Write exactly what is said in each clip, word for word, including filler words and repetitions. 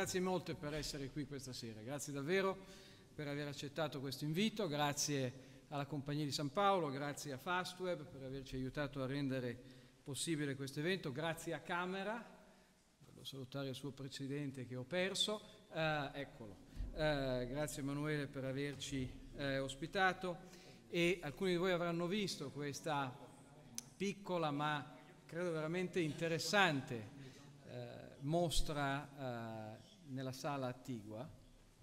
grazie molte per essere qui questa sera, grazie davvero per aver accettato questo invito, grazie alla Compagnia di San Paolo, grazie a Fastweb per averci aiutato a rendere possibile questo evento, grazie a Camera, voglio salutare il suo presidente che ho perso, eh, eccolo, eh, grazie Emanuele per averci eh, ospitato e alcuni di voi avranno visto questa piccola ma credo veramente interessante eh, mostra eh, nella sala attigua.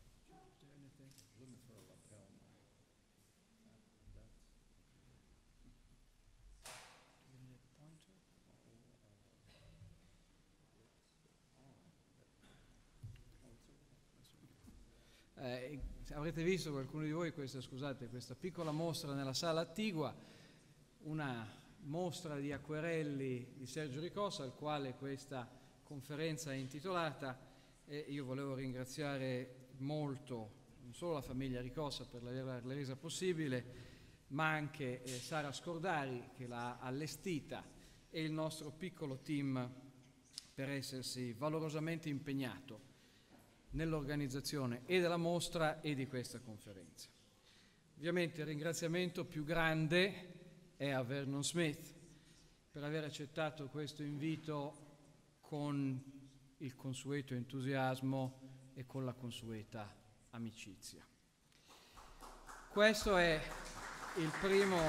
Eh, avrete visto qualcuno di voi questa, scusate, questa piccola mostra nella sala attigua, una mostra di acquerelli di Sergio Ricossa, al quale questa conferenza è intitolata, e io volevo ringraziare molto non solo la famiglia Ricossa per averla resa possibile, ma anche eh, Sara Scordari che l'ha allestita e il nostro piccolo team per essersi valorosamente impegnato nell'organizzazione e della mostra e di questa conferenza. Ovviamente il ringraziamento più grande è a Vernon Smith per aver accettato questo invito con il consueto entusiasmo e con la consueta amicizia. Questo è il primo,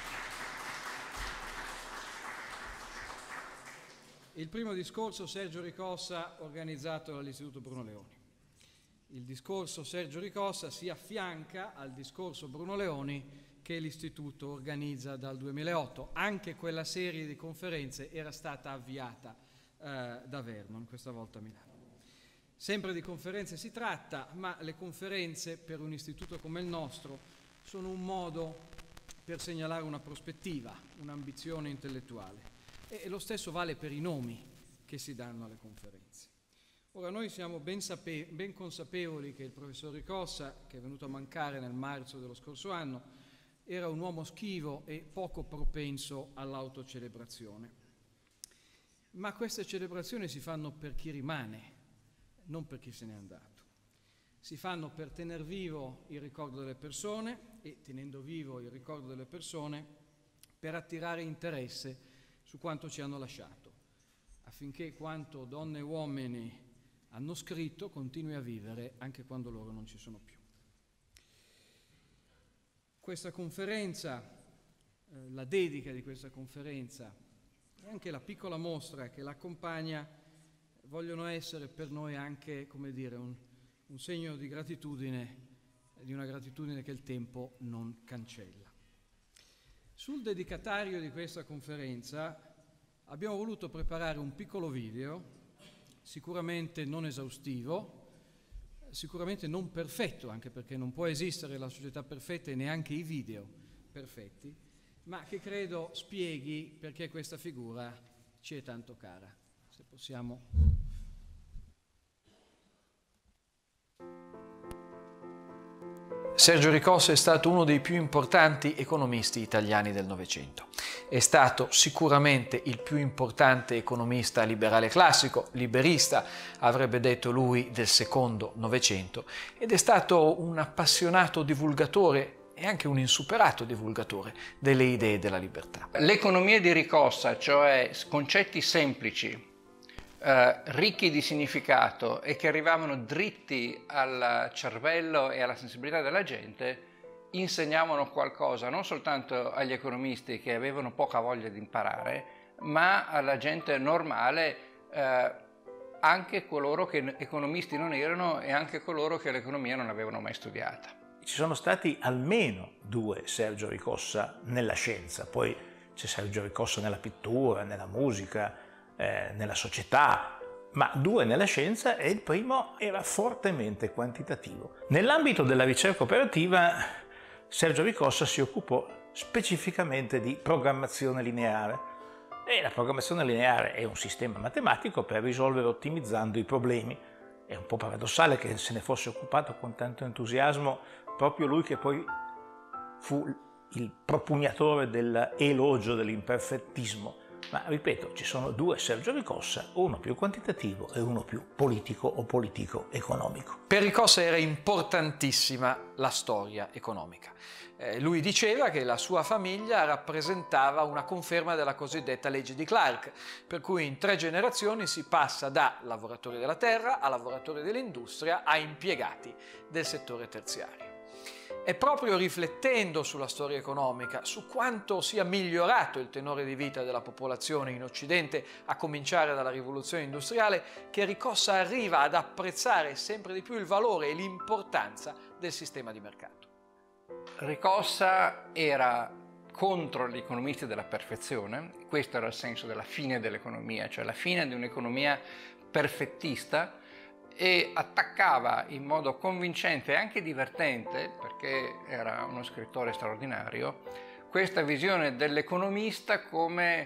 il primo discorso Sergio Ricossa organizzato dall'Istituto Bruno Leoni. Il discorso Sergio Ricossa si affianca al discorso Bruno Leoni che l'Istituto organizza dal duemilaotto. Anche quella serie di conferenze era stata avviata eh, da Vernon, questa volta a Milano. Sempre di conferenze si tratta, ma le conferenze per un istituto come il nostro sono un modo per segnalare una prospettiva, un'ambizione intellettuale. E, e lo stesso vale per i nomi che si danno alle conferenze. Ora, noi siamo ben, sape- ben consapevoli che il professor Ricossa, che è venuto a mancare nel marzo dello scorso anno, era un uomo schivo e poco propenso all'autocelebrazione. Ma queste celebrazioni si fanno per chi rimane, non per chi se n'è andato. Si fanno per tener vivo il ricordo delle persone e, tenendo vivo il ricordo delle persone, per attirare interesse su quanto ci hanno lasciato, affinché quanto donne e uomini hanno scritto continui a vivere anche quando loro non ci sono più. Questa conferenza, eh, la dedica di questa conferenza e anche la piccola mostra che l'accompagna vogliono essere per noi anche, come dire, un, un segno di gratitudine, di una gratitudine che il tempo non cancella. Sul dedicatario di questa conferenza abbiamo voluto preparare un piccolo video, sicuramente non esaustivo, sicuramente non perfetto, anche perché non può esistere la società perfetta e neanche i video perfetti, ma che credo spieghi perché questa figura ci è tanto cara. Se possiamo... Sergio Ricossa è stato uno dei più importanti economisti italiani del Novecento. È stato sicuramente il più importante economista liberale classico, liberista, avrebbe detto lui, del secondo Novecento, ed è stato un appassionato divulgatore e anche un insuperato divulgatore delle idee della libertà. L'economia di Ricossa, cioè concetti semplici, Uh, ricchi di significato e che arrivavano dritti al cervello e alla sensibilità della gente, insegnavano qualcosa non soltanto agli economisti che avevano poca voglia di imparare, ma alla gente normale, uh, anche coloro che economisti non erano e anche coloro che l'economia non avevano mai studiata. Ci sono stati almeno due Sergio Ricossa nella scienza, poi c'è Sergio Ricossa nella pittura, nella musica, Eh, nella società, ma due nella scienza, e il primo era fortemente quantitativo. Nell'ambito della ricerca operativa Sergio Ricossa si occupò specificamente di programmazione lineare, e la programmazione lineare è un sistema matematico per risolvere ottimizzando i problemi. È un po' paradossale che se ne fosse occupato con tanto entusiasmo proprio lui, che poi fu il propugnatore dell'elogio dell'imperfettismo Ma ripeto, ci sono due Sergio Ricossa, uno più quantitativo e uno più politico o politico-economico. Per Ricossa era importantissima la storia economica. Eh, lui diceva che la sua famiglia rappresentava una conferma della cosiddetta legge di Clark, per cui in tre generazioni si passa da lavoratori della terra a lavoratori dell'industria a impiegati del settore terziario. È proprio riflettendo sulla storia economica, su quanto sia migliorato il tenore di vita della popolazione in Occidente, a cominciare dalla rivoluzione industriale, che Ricossa arriva ad apprezzare sempre di più il valore e l'importanza del sistema di mercato. Ricossa era contro gli economisti della perfezione, questo era il senso della fine dell'economia, cioè la fine di un'economia perfettista, e attaccava in modo convincente e anche divertente, perché era uno scrittore straordinario, questa visione dell'economista come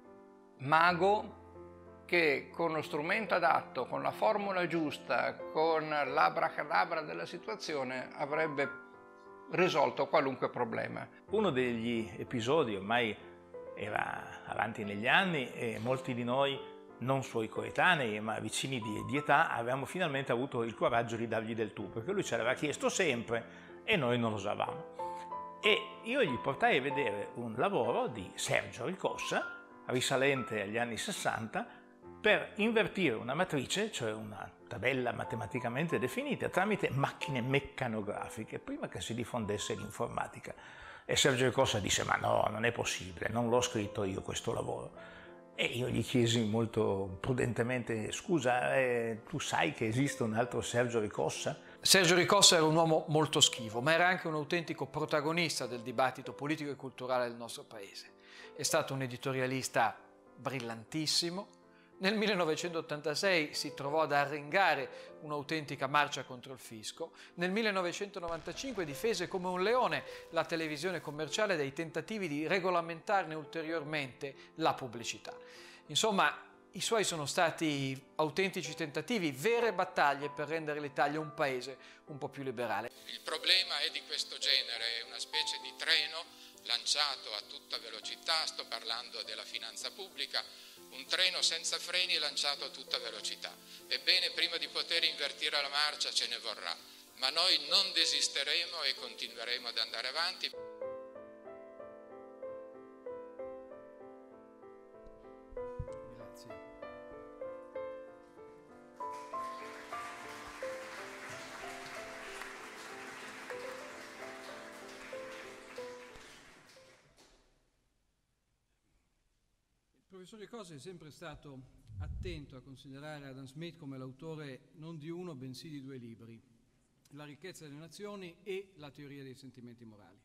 mago che con lo strumento adatto, con la formula giusta, con l'abracadabra della situazione avrebbe risolto qualunque problema. Uno degli episodi, ormai era avanti negli anni e molti di noi, non suoi coetanei ma vicini di, di età, avevamo finalmente avuto il coraggio di dargli del tu, perché lui ce l'aveva chiesto sempre e noi non lo usavamo. E io gli portai a vedere un lavoro di Sergio Ricossa, risalente agli anni sessanta, per invertire una matrice, cioè una tabella matematicamente definita, tramite macchine meccanografiche, prima che si diffondesse l'informatica. E Sergio Ricossa disse: ma no, non è possibile, non l'ho scritto io questo lavoro. E io gli chiesi molto prudentemente: scusa, eh, tu sai che esiste un altro Sergio Ricossa? Sergio Ricossa era un uomo molto schivo, ma era anche un autentico protagonista del dibattito politico e culturale del nostro paese. È stato un editorialista brillantissimo. Nel millenovecentottantasei si trovò ad arringare un'autentica marcia contro il fisco. Nel millenovecentonovantacinque difese come un leone la televisione commerciale dai tentativi di regolamentarne ulteriormente la pubblicità. Insomma, i suoi sono stati autentici tentativi, vere battaglie per rendere l'Italia un paese un po' più liberale. Il problema è di questo genere, è una specie di treno lanciato a tutta velocità, sto parlando della finanza pubblica, un treno senza freni lanciato a tutta velocità. Ebbene, prima di poter invertire la marcia ce ne vorrà, ma noi non desisteremo e continueremo ad andare avanti. Grazie. Il professor Ricossa è sempre stato attento a considerare Adam Smith come l'autore non di uno bensì di due libri, La ricchezza delle nazioni e La teoria dei sentimenti morali.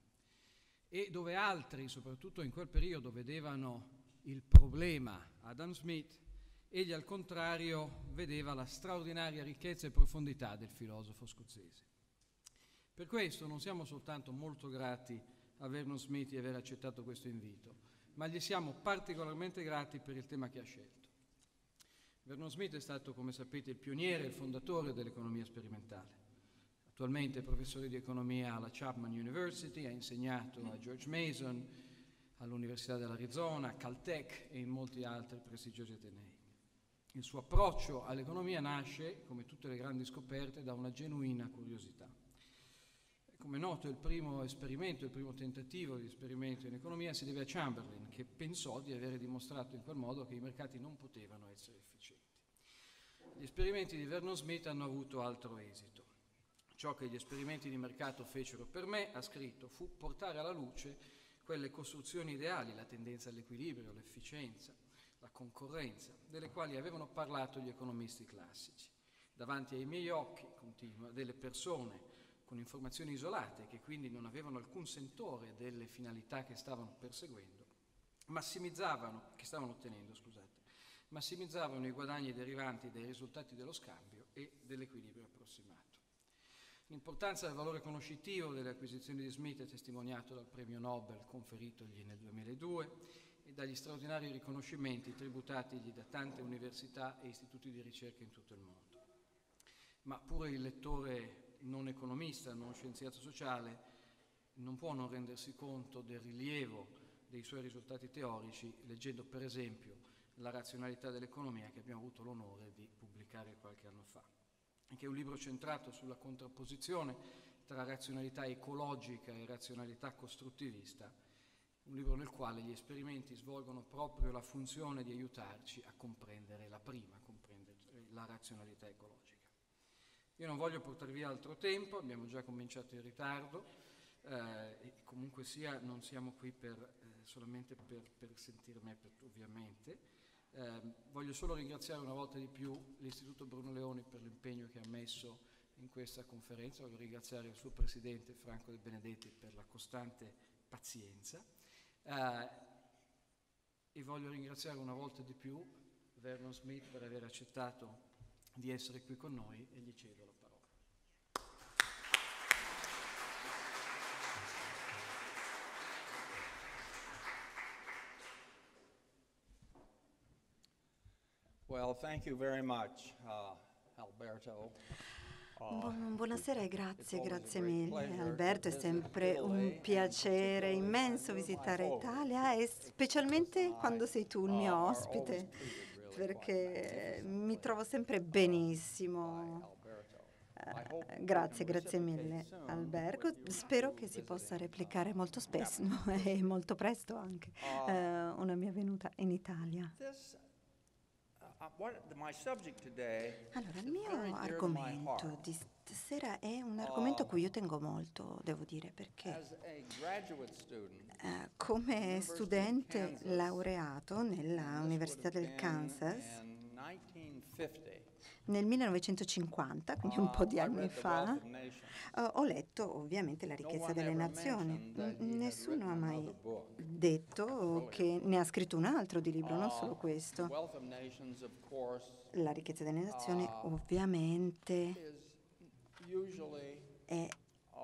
E dove altri, soprattutto in quel periodo, vedevano il problema Adam Smith, egli al contrario vedeva la straordinaria ricchezza e profondità del filosofo scozzese. Per questo non siamo soltanto molto grati a Vernon Smith di aver accettato questo invito, ma gli siamo particolarmente grati per il tema che ha scelto. Vernon Smith è stato, come sapete, il pioniere e il fondatore dell'economia sperimentale. Attualmente è professore di economia alla Chapman University, ha insegnato a George Mason, all'Università dell'Arizona, a Caltech e in molti altri prestigiosi atenei. Il suo approccio all'economia nasce, come tutte le grandi scoperte, da una genuina curiosità. Come è noto, il primo esperimento, il primo tentativo di esperimento in economia si deve a Chamberlain, che pensò di avere dimostrato in quel modo che i mercati non potevano essere efficienti. Gli esperimenti di Vernon Smith hanno avuto altro esito. Ciò che gli esperimenti di mercato fecero per me, ha scritto, fu portare alla luce quelle costruzioni ideali, la tendenza all'equilibrio, l'efficienza, la concorrenza, delle quali avevano parlato gli economisti classici. Davanti ai miei occhi, continua, delle persone con informazioni isolate, che quindi non avevano alcun sentore delle finalità che stavano perseguendo, massimizzavano, che stavano ottenendo, scusate, massimizzavano i guadagni derivanti dai risultati dello scambio e dell'equilibrio approssimato. L'importanza del valore conoscitivo delle acquisizioni di Smith è testimoniato dal premio Nobel conferitogli nel duemiladue e dagli straordinari riconoscimenti tributatigli da tante università e istituti di ricerca in tutto il mondo. Ma pure il lettore non economista, non scienziato sociale, non può non rendersi conto del rilievo dei suoi risultati teorici, leggendo per esempio La razionalità dell'economia, che abbiamo avuto l'onore di pubblicare qualche anno fa, che è un libro centrato sulla contrapposizione tra razionalità ecologica e razionalità costruttivista, un libro nel quale gli esperimenti svolgono proprio la funzione di aiutarci a comprendere la prima, a comprendere la razionalità ecologica. Io non voglio portare via altro tempo, abbiamo già cominciato in ritardo, eh, e comunque sia non siamo qui per, eh, solamente per, per sentir me, per, ovviamente. Eh, voglio solo ringraziare una volta di più l'Istituto Bruno Leoni per l'impegno che ha messo in questa conferenza, voglio ringraziare il suo presidente Franco De Benedetti per la costante pazienza, eh, e voglio ringraziare una volta di più Vernon Smith per aver accettato di essere qui con noi, e gli cedo la parola. Well, thank you very much, uh, Alberto. Bu- Buonasera e grazie, grazie mille Alberto, è sempre un piacere immenso visitare Italia e specialmente quando sei tu il mio ospite, perché mi trovo sempre benissimo. Eh, grazie, grazie mille Alberto, spero che si possa replicare molto spesso e molto presto anche eh, una mia venuta in Italia. Allora, il mio argomento di stasera è un argomento a cui io tengo molto, devo dire, perché eh, come studente laureato nella Università del Kansas nel millenovecentocinquanta, quindi un po' di anni fa, eh, ho letto ovviamente La ricchezza delle nazioni. N- Nessuno ha mai detto che ne ha scritto un altro di libro, non solo questo. La ricchezza delle nazioni ovviamente è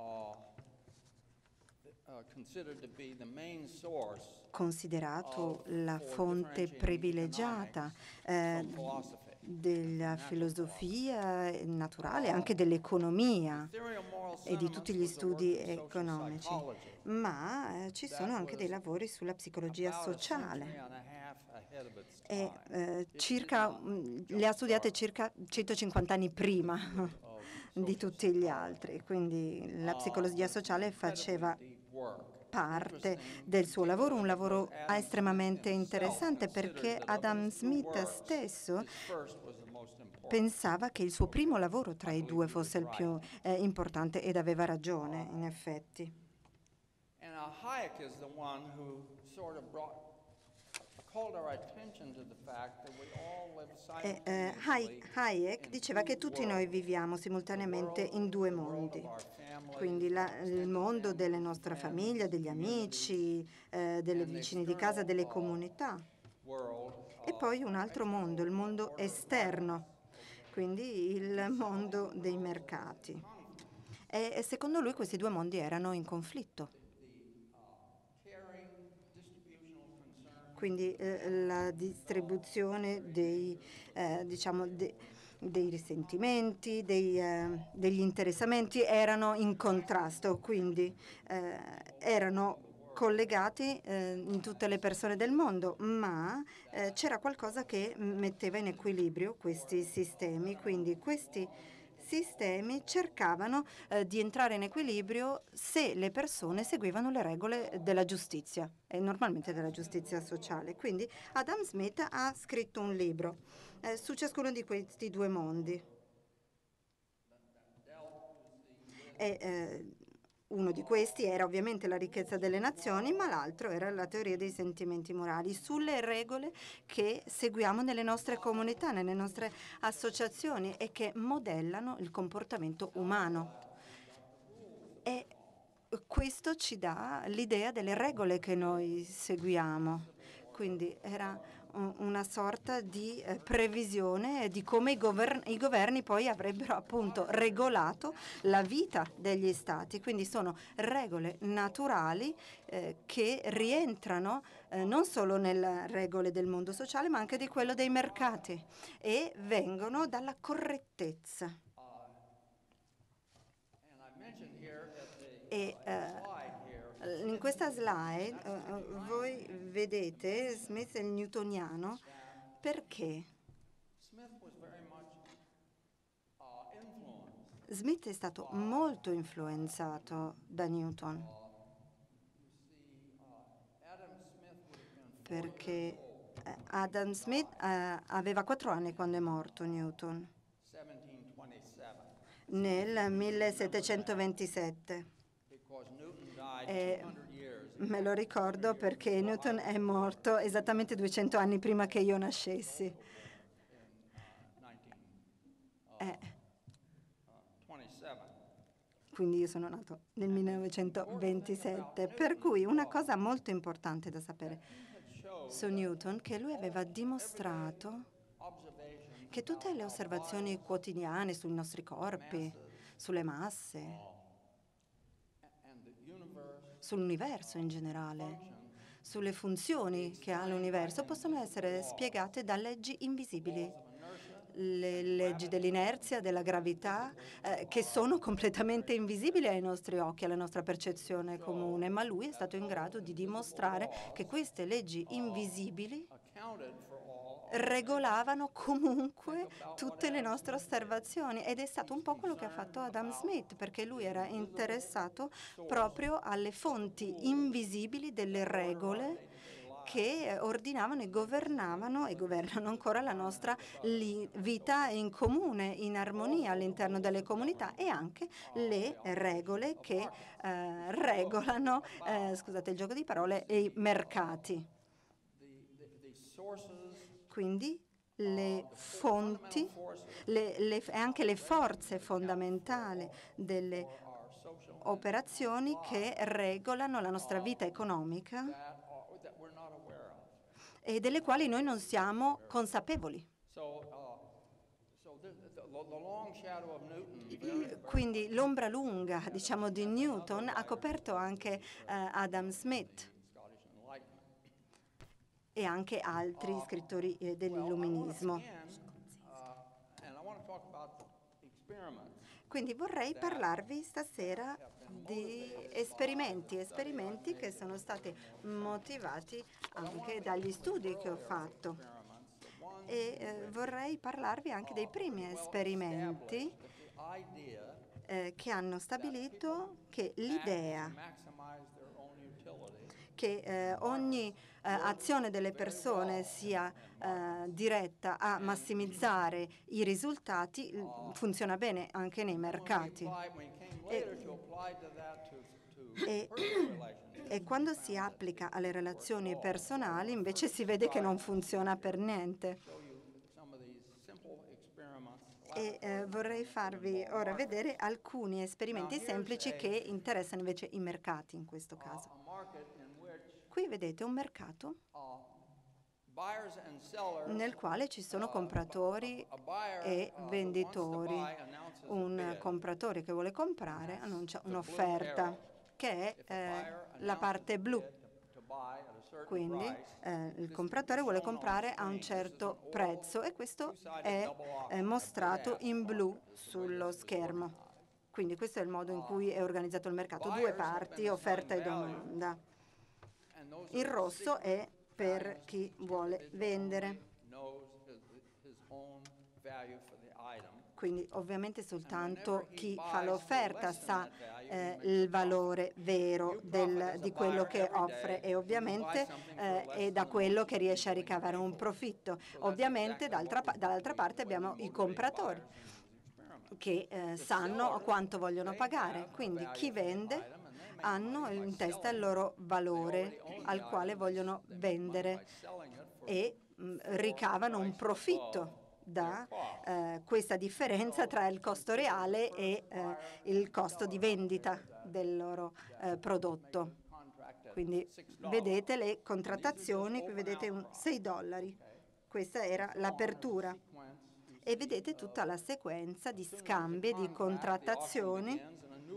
considerato la fonte privilegiata eh, della filosofia naturale, anche dell'economia e di tutti gli studi economici, ma eh, ci sono anche dei lavori sulla psicologia sociale. E, eh, circa, mh, le ha studiate circa centocinquanta anni prima di tutti gli altri, quindi la psicologia sociale faceva parte del suo lavoro, un lavoro estremamente interessante, perché Adam Smith stesso pensava che il suo primo lavoro tra i due fosse il più eh, importante, ed aveva ragione, in effetti. E, eh, Hayek diceva che tutti noi viviamo simultaneamente in due mondi, quindi la, il mondo della nostra famiglia, degli amici, eh, delle vicine di casa, delle comunità, e poi un altro mondo, il mondo esterno, quindi il mondo dei mercati. E, e secondo lui questi due mondi erano in conflitto. Quindi eh, la distribuzione dei, eh, diciamo, de, dei risentimenti, dei, eh, degli interessamenti erano in contrasto, quindi eh, erano collegati eh, in tutte le persone del mondo, ma eh, c'era qualcosa che metteva in equilibrio questi sistemi, quindi questi sistemi cercavano eh, di entrare in equilibrio se le persone seguivano le regole della giustizia, e normalmente della giustizia sociale. Quindi Adam Smith ha scritto un libro eh, su ciascuno di questi due mondi. E, eh, uno di questi era ovviamente La ricchezza delle nazioni, ma l'altro era La teoria dei sentimenti morali, sulle regole che seguiamo nelle nostre comunità, nelle nostre associazioni e che modellano il comportamento umano. E questo ci dà l'idea delle regole che noi seguiamo. Quindi era un- una sorta di eh, previsione di come i, govern- i governi poi avrebbero appunto regolato la vita degli stati. Quindi sono regole naturali eh, che rientrano eh, non solo nelle regole del mondo sociale, ma anche di quello dei mercati, e vengono dalla correttezza. E eh, In questa slide uh, voi vedete Smith e il newtoniano. Perché? Smith è stato molto influenzato da Newton, perché Adam Smith uh, aveva quattro anni quando è morto Newton, nel millesettecentoventisette. E me lo ricordo perché Newton è morto esattamente duecento anni prima che io nascessi. Eh. Quindi io sono nato nel millenovecentoventisette, per cui una cosa molto importante da sapere su Newton, che lui aveva dimostrato che tutte le osservazioni quotidiane sui nostri corpi, sulle masse, sull'universo in generale, sulle funzioni che ha l'universo, possono essere spiegate da leggi invisibili. Le leggi dell'inerzia, della gravità, eh, che sono completamente invisibili ai nostri occhi, alla nostra percezione comune, ma lui è stato in grado di dimostrare che queste leggi invisibili regolavano comunque tutte le nostre osservazioni, ed è stato un po' quello che ha fatto Adam Smith, perché lui era interessato proprio alle fonti invisibili delle regole che ordinavano e governavano e governano ancora la nostra vita in comune, in armonia all'interno delle comunità, e anche le regole che eh, regolano, eh, scusate il gioco di parole, i mercati. Quindi le fonti le, le, e anche le forze fondamentali delle operazioni che regolano la nostra vita economica e delle quali noi non siamo consapevoli. Quindi l'ombra lunga, diciamo, di Newton ha coperto anche eh, Adam Smith e anche altri scrittori eh, dell'illuminismo. Quindi vorrei parlarvi stasera di esperimenti, esperimenti che sono stati motivati anche dagli studi che ho fatto. E eh, vorrei parlarvi anche dei primi esperimenti eh, che hanno stabilito che l'idea che eh, ogni eh, azione delle persone sia eh, diretta a massimizzare i risultati funziona bene anche nei mercati. E, e, e quando si applica alle relazioni personali invece si vede che non funziona per niente. E eh, vorrei farvi ora vedere alcuni esperimenti semplici che interessano invece i mercati in questo caso. Qui vedete un mercato nel quale ci sono compratori e venditori. Un compratore che vuole comprare annuncia un'offerta che è eh, la parte blu. Quindi eh, il compratore vuole comprare a un certo prezzo e questo è eh, mostrato in blu sullo schermo. Quindi questo è il modo in cui è organizzato il mercato, due parti, offerta e domanda. Il rosso è per chi vuole vendere. Quindi ovviamente soltanto chi fa l'offerta sa eh, il valore vero del, di quello che offre, e ovviamente eh, è da quello che riesce a ricavare un profitto. Ovviamente dall'altra parte abbiamo i compratori che eh, sanno quanto vogliono pagare. Quindi chi vende hanno in testa il loro valore al quale vogliono vendere e mh, ricavano un profitto da eh, questa differenza tra il costo reale e eh, il costo di vendita del loro eh, prodotto. Quindi vedete le contrattazioni, qui vedete un sei dollari, questa era l'apertura, e vedete tutta la sequenza di scambi, di contrattazioni.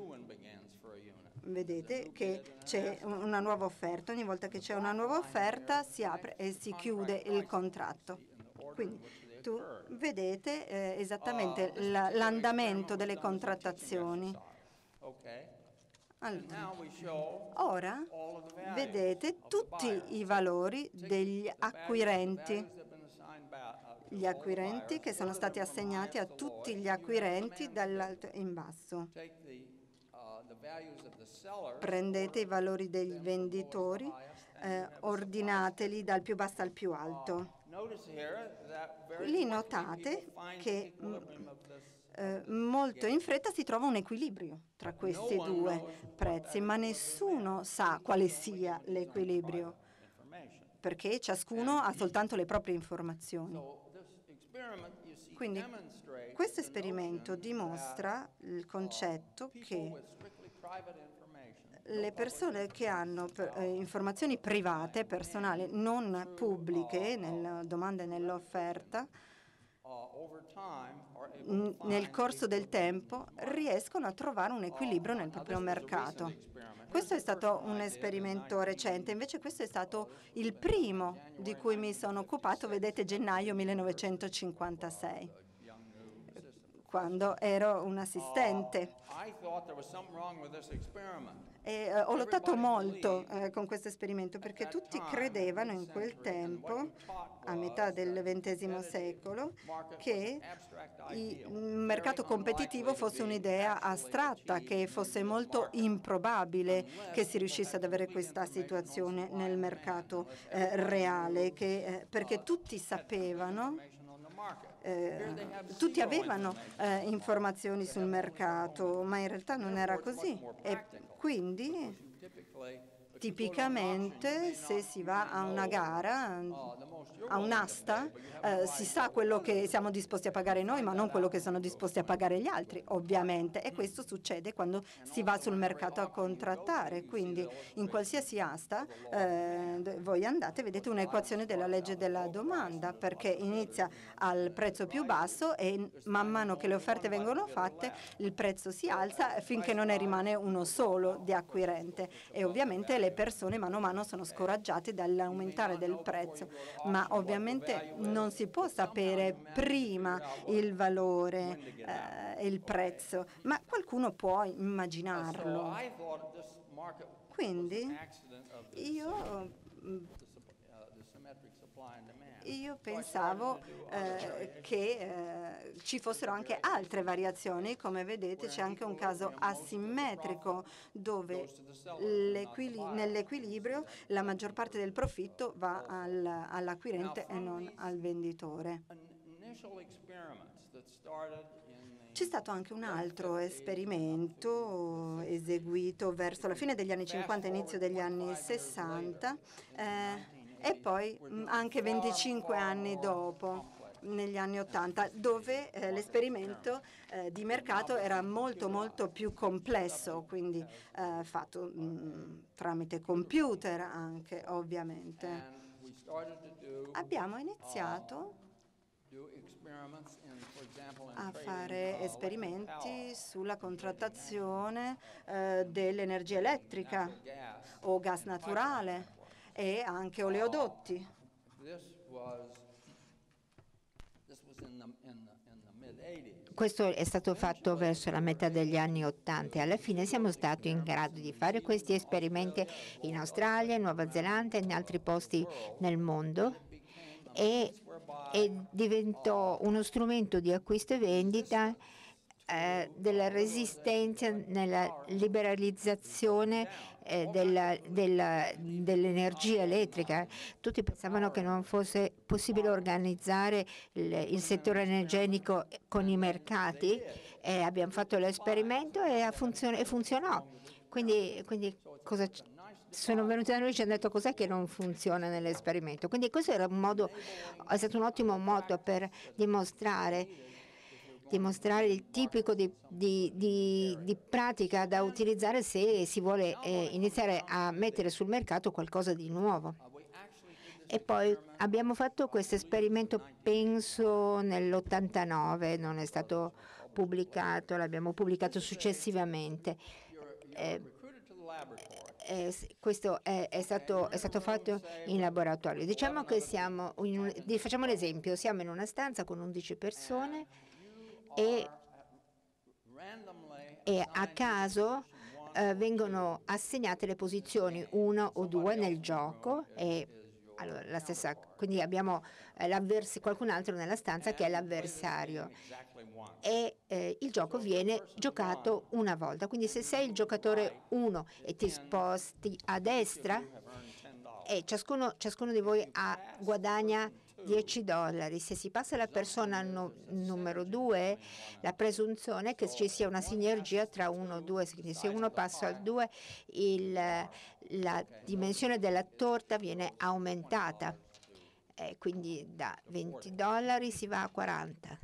Vedete che c'è una nuova offerta, ogni volta che c'è una nuova offerta si apre e si chiude il contratto. Quindi tu vedete eh, esattamente l'andamento delle contrattazioni. Allora, ora vedete tutti i valori degli acquirenti, gli acquirenti che sono stati assegnati a tutti gli acquirenti dall'alto in basso. Prendete i valori dei venditori, eh, ordinateli dal più basso al più alto. Lì notate che eh, molto in fretta si trova un equilibrio tra questi due prezzi, ma nessuno sa quale sia l'equilibrio, perché ciascuno ha soltanto le proprie informazioni. Quindi questo esperimento dimostra il concetto che le persone che hanno eh, informazioni private, personali, non pubbliche, nella domanda e nell'offerta, nel corso del tempo riescono a trovare un equilibrio nel proprio mercato. Questo è stato un esperimento recente, invece questo è stato il primo di cui mi sono occupato, vedete, gennaio millenovecentocinquantasei, quando ero un assistente. E eh, ho lottato molto eh, con questo esperimento perché tutti credevano in quel tempo, a metà del ventesimo secolo, che il mercato competitivo fosse un'idea astratta, che fosse molto improbabile che si riuscisse ad avere questa situazione nel mercato eh, reale, che, eh, perché tutti sapevano, eh, tutti avevano eh, informazioni sul mercato, ma in realtà non era così. E quindi tipicamente se si va a una gara, a un'asta, eh, si sa quello che siamo disposti a pagare noi, ma non quello che sono disposti a pagare gli altri, ovviamente. E questo succede quando si va sul mercato a contrattare. Quindi in qualsiasi asta eh, voi andate, vedete un'equazione della legge della domanda, perché inizia al prezzo più basso e man mano che le offerte vengono fatte il prezzo si alza finché non ne rimane uno solo di acquirente. E ovviamente le persone mano a mano sono scoraggiate dall'aumentare del prezzo, ma ovviamente non si può sapere prima il valore e eh, il prezzo, ma qualcuno può immaginarlo. Quindi io Io pensavo eh, che eh, ci fossero anche altre variazioni. Come vedete c'è anche un caso asimmetrico dove nell'equilibrio la maggior parte del profitto va al, all'acquirente e non al venditore. C'è stato anche un altro esperimento eseguito verso la fine degli anni cinquanta e inizio degli anni sessanta, eh, e poi mh, anche venticinque anni dopo, negli anni ottanta, dove eh, l'esperimento eh, di mercato era molto molto più complesso, quindi eh, fatto mh, tramite computer anche, ovviamente. Abbiamo iniziato a fare esperimenti sulla contrattazione eh, dell'energia elettrica o gas naturale e anche oleodotti. Questo è stato fatto verso la metà degli anni Ottanta e alla fine siamo stati in grado di fare questi esperimenti in Australia, in Nuova Zelanda e in altri posti nel mondo, e, e diventò uno strumento di acquisto e vendita eh, della resistenza nella liberalizzazione eh, della, della, dell'energia elettrica. Tutti pensavano che non fosse possibile organizzare il, il settore energetico con i mercati, e abbiamo fatto l'esperimento e, funzion- e funzionò. Quindi, quindi cosa c- sono venuti da noi e ci hanno detto cos'è che non funziona nell'esperimento. Quindi questo era un modo, è stato un ottimo modo per dimostrare, dimostrare il tipico di, di, di, di pratica da utilizzare se si vuole eh, iniziare a mettere sul mercato qualcosa di nuovo. E poi abbiamo fatto questo esperimento, penso, nell'ottantanove, non è stato pubblicato, l'abbiamo pubblicato successivamente. Eh, Eh, questo è, è, stato, è stato fatto in laboratorio. Diciamo che siamo in un, facciamo un esempio, siamo in una stanza con undici persone e, e a caso eh, vengono assegnate le posizioni uno o due nel gioco e allora, la stessa, quindi abbiamo eh, qualcun altro nella stanza che è l'avversario e eh, il gioco viene giocato una volta. Quindi se sei il giocatore uno e ti sposti a destra, e ciascuno, ciascuno di voi ha, guadagna dieci dollari. Se si passa alla persona no, numero due, la presunzione è che ci sia una sinergia tra uno e due. Quindi se uno passa al due, il, la dimensione della torta viene aumentata. Eh, quindi da venti dollari si va a quaranta.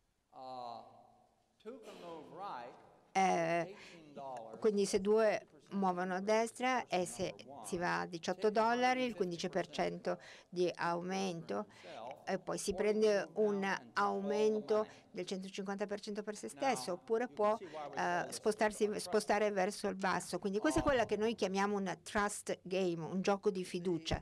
Eh, quindi se due muovono a destra e se si va a diciotto dollari, il quindici per cento di aumento, e poi si prende un aumento del centocinquanta per cento per se stesso, oppure può eh, spostarsi, spostare verso il basso. Quindi questa è quella che noi chiamiamo una trust game, un gioco di fiducia.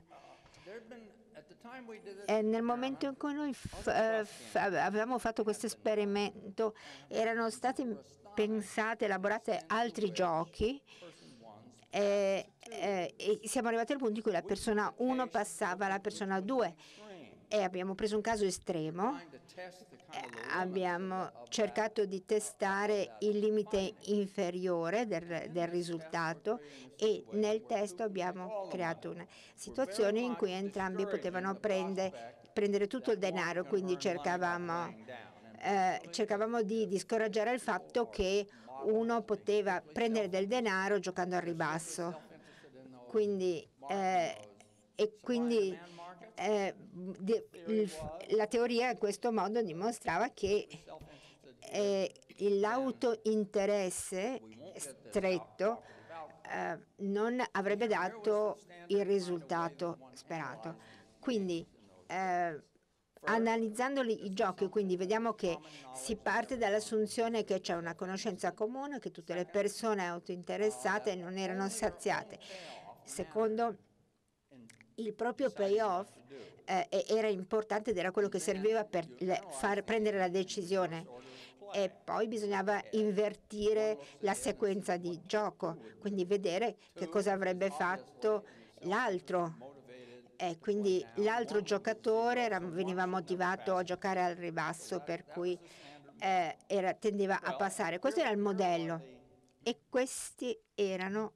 E nel momento in cui noi f- eh, f- avevamo fatto questo esperimento, erano stati pensati, elaborati altri giochi e, e, e siamo arrivati al punto in cui la persona uno passava alla persona due e abbiamo preso un caso estremo, abbiamo cercato di testare il limite inferiore del, del risultato e nel testo abbiamo creato una situazione in cui entrambi potevano prende, prendere tutto il denaro, quindi cercavamo, eh, cercavamo di, di scoraggiare il fatto che uno poteva prendere del denaro giocando al ribasso. Quindi, eh, e quindi eh, de, il, la teoria in questo modo dimostrava che eh, l'autointeresse stretto eh, non avrebbe dato il risultato sperato. Quindi eh, analizzandoli i giochi, quindi vediamo che si parte dall'assunzione che c'è una conoscenza comune, che tutte le persone autointeressate non erano saziate. Secondo, il proprio payoff eh, era importante ed era quello che serviva per le, far prendere la decisione. E poi bisognava invertire la sequenza di gioco, quindi vedere che cosa avrebbe fatto l'altro. E quindi l'altro giocatore era, veniva motivato a giocare al ribasso, per cui eh, era, tendeva a passare. Questo era il modello e questi erano...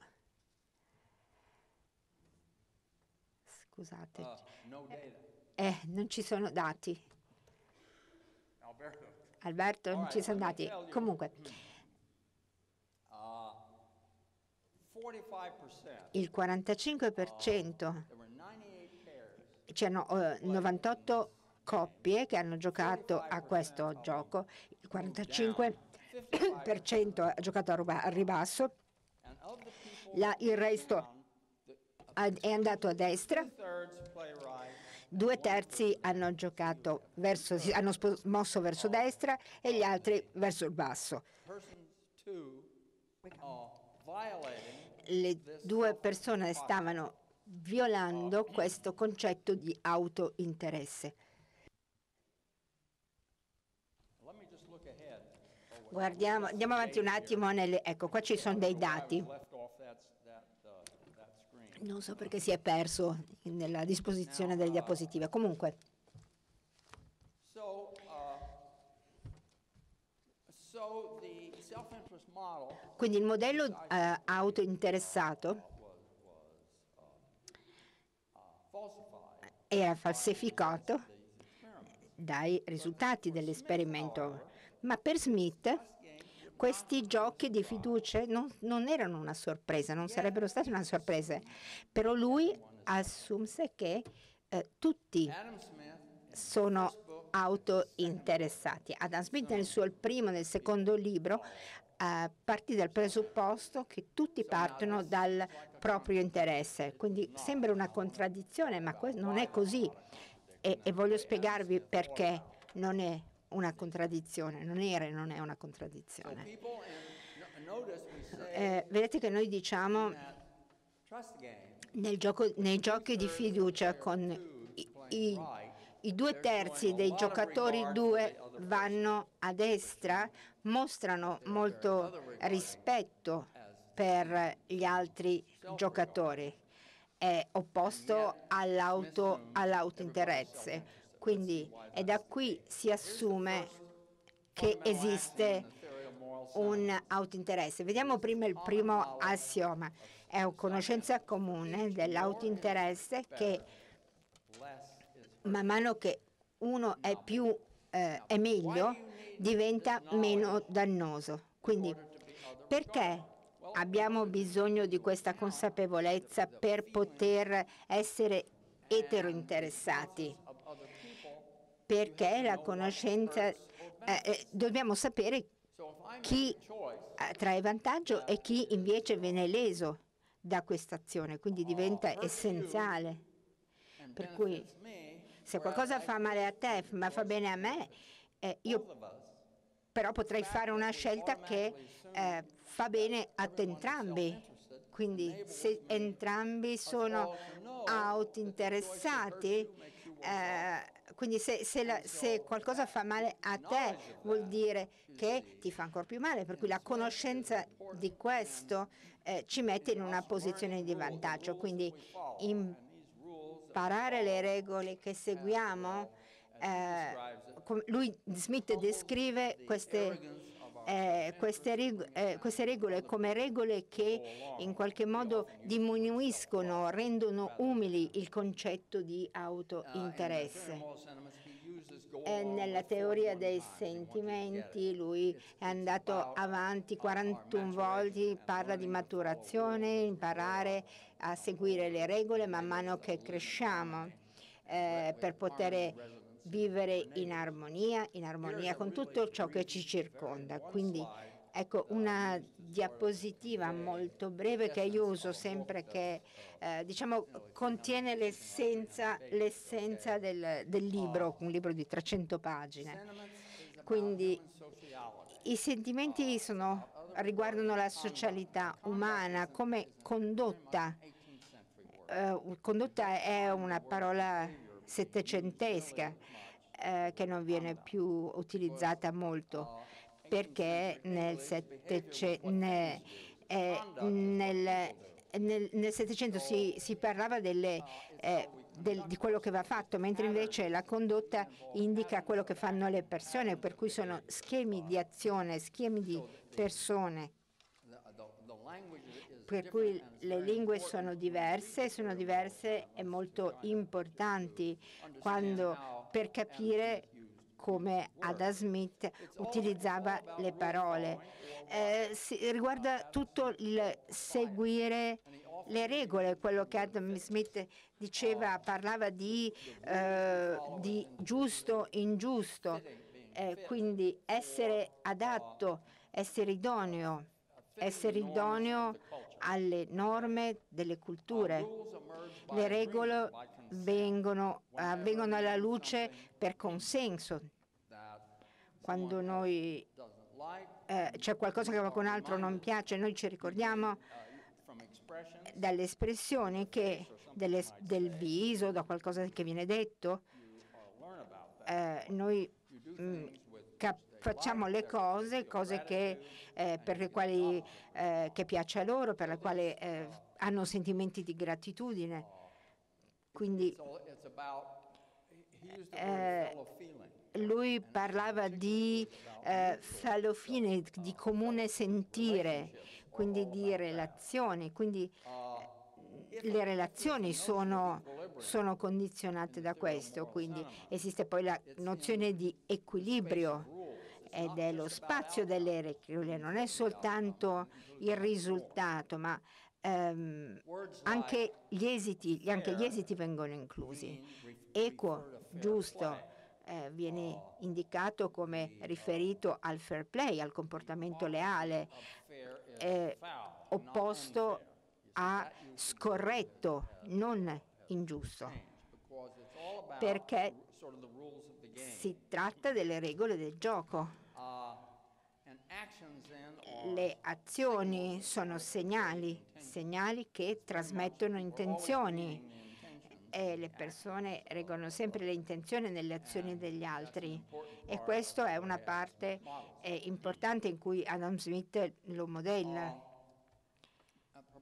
Scusate, eh, non ci sono dati. Alberto, non ci sono dati. Comunque, il quarantacinque per cento, c'erano uh, novantotto coppie che hanno giocato a questo gioco, il quarantacinque per cento ha giocato a ribasso, la, il resto è andato a destra, due terzi hanno giocato verso, hanno mosso verso destra e gli altri verso il basso. Le due persone stavano violando questo concetto di autointeresse. Guardiamo, andiamo avanti un attimo. Nelle, ecco, qua ci sono dei dati. Non so perché si è perso nella disposizione delle diapositive. Comunque, quindi il modello uh, autointeressato era falsificato dai risultati dell'esperimento, ma per Smith questi giochi di fiducia non, non erano una sorpresa, non sarebbero stati una sorpresa, però lui assunse che eh, tutti sono autointeressati. Adam Smith nel suo primo e nel secondo libro eh, partì dal presupposto che tutti partono dal proprio interesse, quindi sembra una contraddizione, ma non è così e, e voglio spiegarvi perché non è una contraddizione, non era e non è una contraddizione. Eh, vedete che noi diciamo nel gioco, nei giochi di fiducia con i, i, i due terzi dei giocatori due vanno a destra, mostrano molto rispetto per gli altri giocatori, è opposto all'auto, all'autointeresse. Quindi è da qui si assume che esiste un autointeresse. Vediamo prima il primo assioma. È una conoscenza comune dell'autointeresse che man mano che uno è più eh, è meglio, diventa meno dannoso. Quindi perché abbiamo bisogno di questa consapevolezza per poter essere eterointeressati? Perché la conoscenza, eh, eh, dobbiamo sapere chi trae vantaggio e chi invece viene leso da questa azione, quindi diventa essenziale. Per cui se qualcosa fa male a te ma fa bene a me, eh, io però potrei fare una scelta che eh, fa bene ad entrambi. Quindi se entrambi sono autointeressati, eh, quindi se, se, la, se qualcosa fa male a te vuol dire che ti fa ancora più male, per cui la conoscenza di questo eh, ci mette in una posizione di vantaggio. Quindi imparare le regole che seguiamo, eh, lui, Smith descrive queste Eh, queste, reg eh, queste regole come regole che in qualche modo diminuiscono, rendono umili il concetto di autointeresse. E nella teoria dei sentimenti lui è andato avanti quarantuno volte, parla di maturazione, imparare a seguire le regole man mano che cresciamo eh, per poter vivere in armonia, in armonia con tutto ciò che ci circonda. Quindi ecco una diapositiva molto breve che io uso sempre, che eh, diciamo contiene l'essenza l'essenza del, del libro, un libro di trecento pagine. Quindi i sentimenti sono, riguardano la socialità umana come condotta. Eh, condotta è una parola settecentesca eh, che non viene più utilizzata molto, perché nel Settecento ne, eh, nel, nel, nel Settecento si, si parlava delle, eh, del, di quello che va fatto, mentre invece la condotta indica quello che fanno le persone, per cui sono schemi di azione, schemi di persone. Per cui le lingue sono diverse, sono diverse e molto importanti quando, per capire come Adam Smith utilizzava le parole. Eh, si, riguarda tutto il seguire le regole, quello che Adam Smith diceva, parlava di, eh, di giusto, ingiusto, eh, quindi essere adatto, essere idoneo, essere idoneo alle norme delle culture. Le regole vengono, uh, vengono alla luce per consenso. Quando noi eh, c'è qualcosa che a qualcun altro non piace, noi ci ricordiamo dalle espressioni che delle, del viso, da qualcosa che viene detto, eh, noi mh, cap- facciamo le cose, cose che, eh, per le quali eh, che piace a loro, per le quali eh, hanno sentimenti di gratitudine. Quindi eh, lui parlava di eh, fallofine, di comune sentire, quindi di relazioni. Quindi eh, le relazioni sono, sono condizionate da questo. Quindi esiste poi la nozione di equilibrio ed è lo spazio delle regole, non è soltanto il risultato, ma ehm, anche gli esiti, anche gli esiti vengono inclusi. Equo, giusto, eh, viene indicato come riferito al fair play, al comportamento leale, eh, opposto a scorretto, non ingiusto, perché si tratta delle regole del gioco. Le azioni sono segnali, segnali che trasmettono intenzioni e le persone regolano sempre le intenzioni nelle azioni degli altri, e questa è una parte eh, importante in cui Adam Smith lo modella.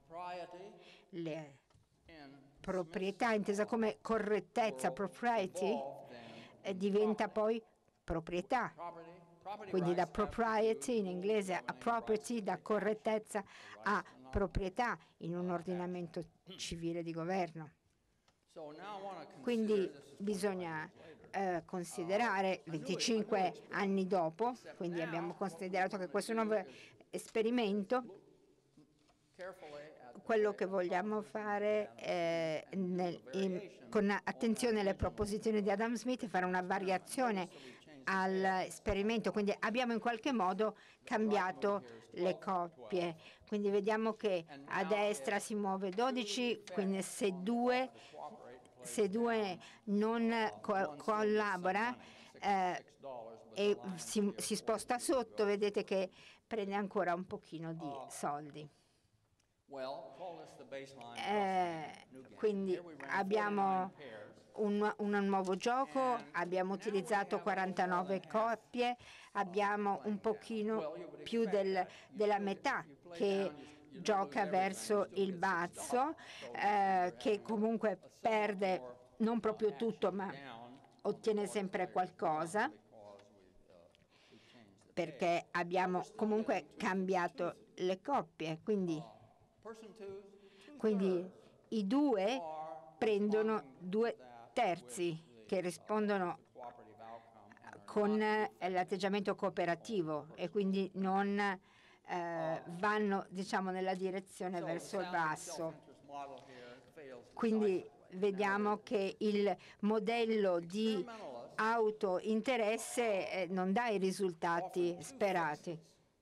Le proprietà, intesa come correttezza, propriety, eh, diventa poi proprietà. Quindi da propriety in inglese a property, da correttezza a proprietà in un ordinamento civile di governo. Quindi bisogna eh, considerare venticinque anni dopo, quindi abbiamo considerato che questo nuovo esperimento, quello che vogliamo fare eh, nel, in, con attenzione alle proposizioni di Adam Smith è fare una variazione all'esperimento, quindi abbiamo in qualche modo cambiaco le coppie. Quindi vediamo che a destra si muove dodici, quindi se due, se due non co collabora eh, e si, si sposta sotto, vedete che prende ancora un pochino di soldi. Eh, quindi abbiamo un, un nuovo gioco, abbiamo utilizzato quarantanove coppie, abbiamo un pochino più del, della metà che gioca verso il basso, eh, che comunque perde non proprio tutto, ma ottiene sempre qualcosa, perché abbiamo comunque cambiato le coppie. Quindi, quindi i due prendono due terzi che rispondono con l'atteggiamento cooperativo e quindi non eh, vanno, diciamo, nella direzione verso il basso. Quindi vediamo che il modello di autointeresse eh, non dà i risultati sperati.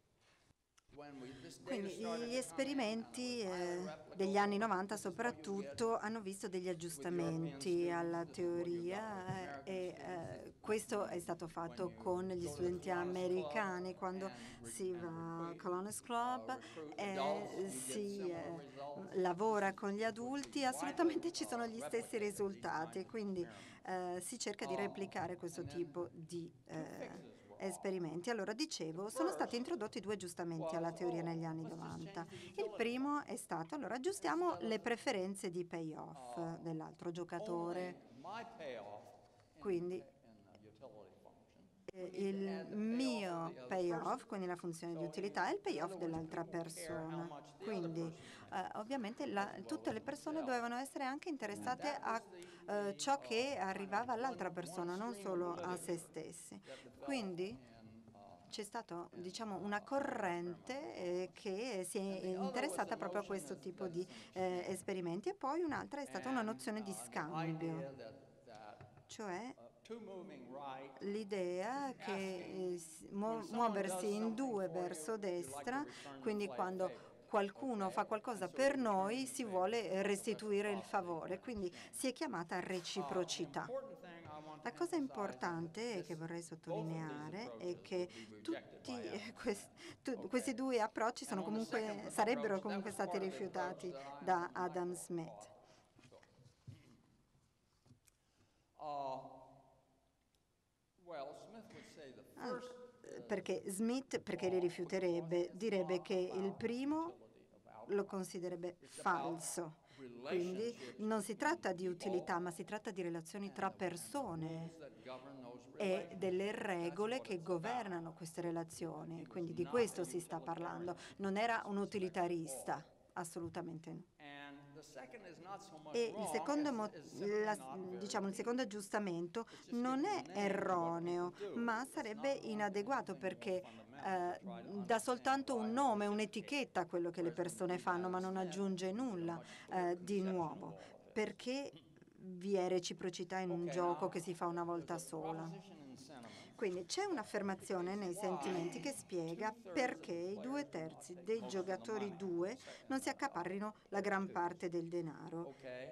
Quindi gli esperimenti eh, degli anni novanta soprattutto hanno visto degli aggiustamenti alla teoria eh, e eh, questo è stato fatto con gli studenti americani quando si va al Colonist Club e si eh, lavora con gli adulti, assolutamente ci sono gli stessi risultati, quindi eh, si cerca di replicare questo tipo di eh, esperimenti. Allora, dicevo, sono stati introdotti due aggiustamenti alla teoria negli anni novanta. Il primo è stato, allora, aggiustiamo le preferenze di payoff dell'altro giocatore. Quindi eh, il mio payoff, quindi la funzione di utilità, è il payoff dell'altra persona. Quindi eh, ovviamente la, tutte le persone dovevano essere anche interessate a eh, ciò che arrivava all'altra persona, non solo a se stessi. Quindi c'è stata, diciamo, una corrente eh, che si è interessata proprio a questo tipo di eh, esperimenti, e poi un'altra è stata una nozione di scambio, cioè l'idea che eh, mu muoversi in due verso destra, quindi quando qualcuno fa qualcosa per noi si vuole restituire il favore, quindi si è chiamata reciprocità. La cosa importante che vorrei sottolineare è che tutti questi, tu, questi due approcci sono comunque, sarebbero comunque stati rifiutati da Adam Smith. Ah, perché Smith, perché li rifiuterebbe? Direbbe che il primo lo considererebbe falso. Quindi non si tratta di utilità, ma si tratta di relazioni tra persone e delle regole che governano queste relazioni. Quindi di questo si sta parlando. Non era un utilitarista, assolutamente no. E il secondo, la, diciamo, il secondo aggiustamento non è erroneo, ma sarebbe inadeguato, perché eh, dà soltanto un nome, un'etichetta a quello che le persone fanno, ma non aggiunge nulla eh, di nuovo, perché vi è reciprocità in un gioco che si fa una volta sola. Quindi c'è un'affermazione nei sentimenti che spiega perché i due terzi dei giocatori due non si accaparrino la gran parte del denaro.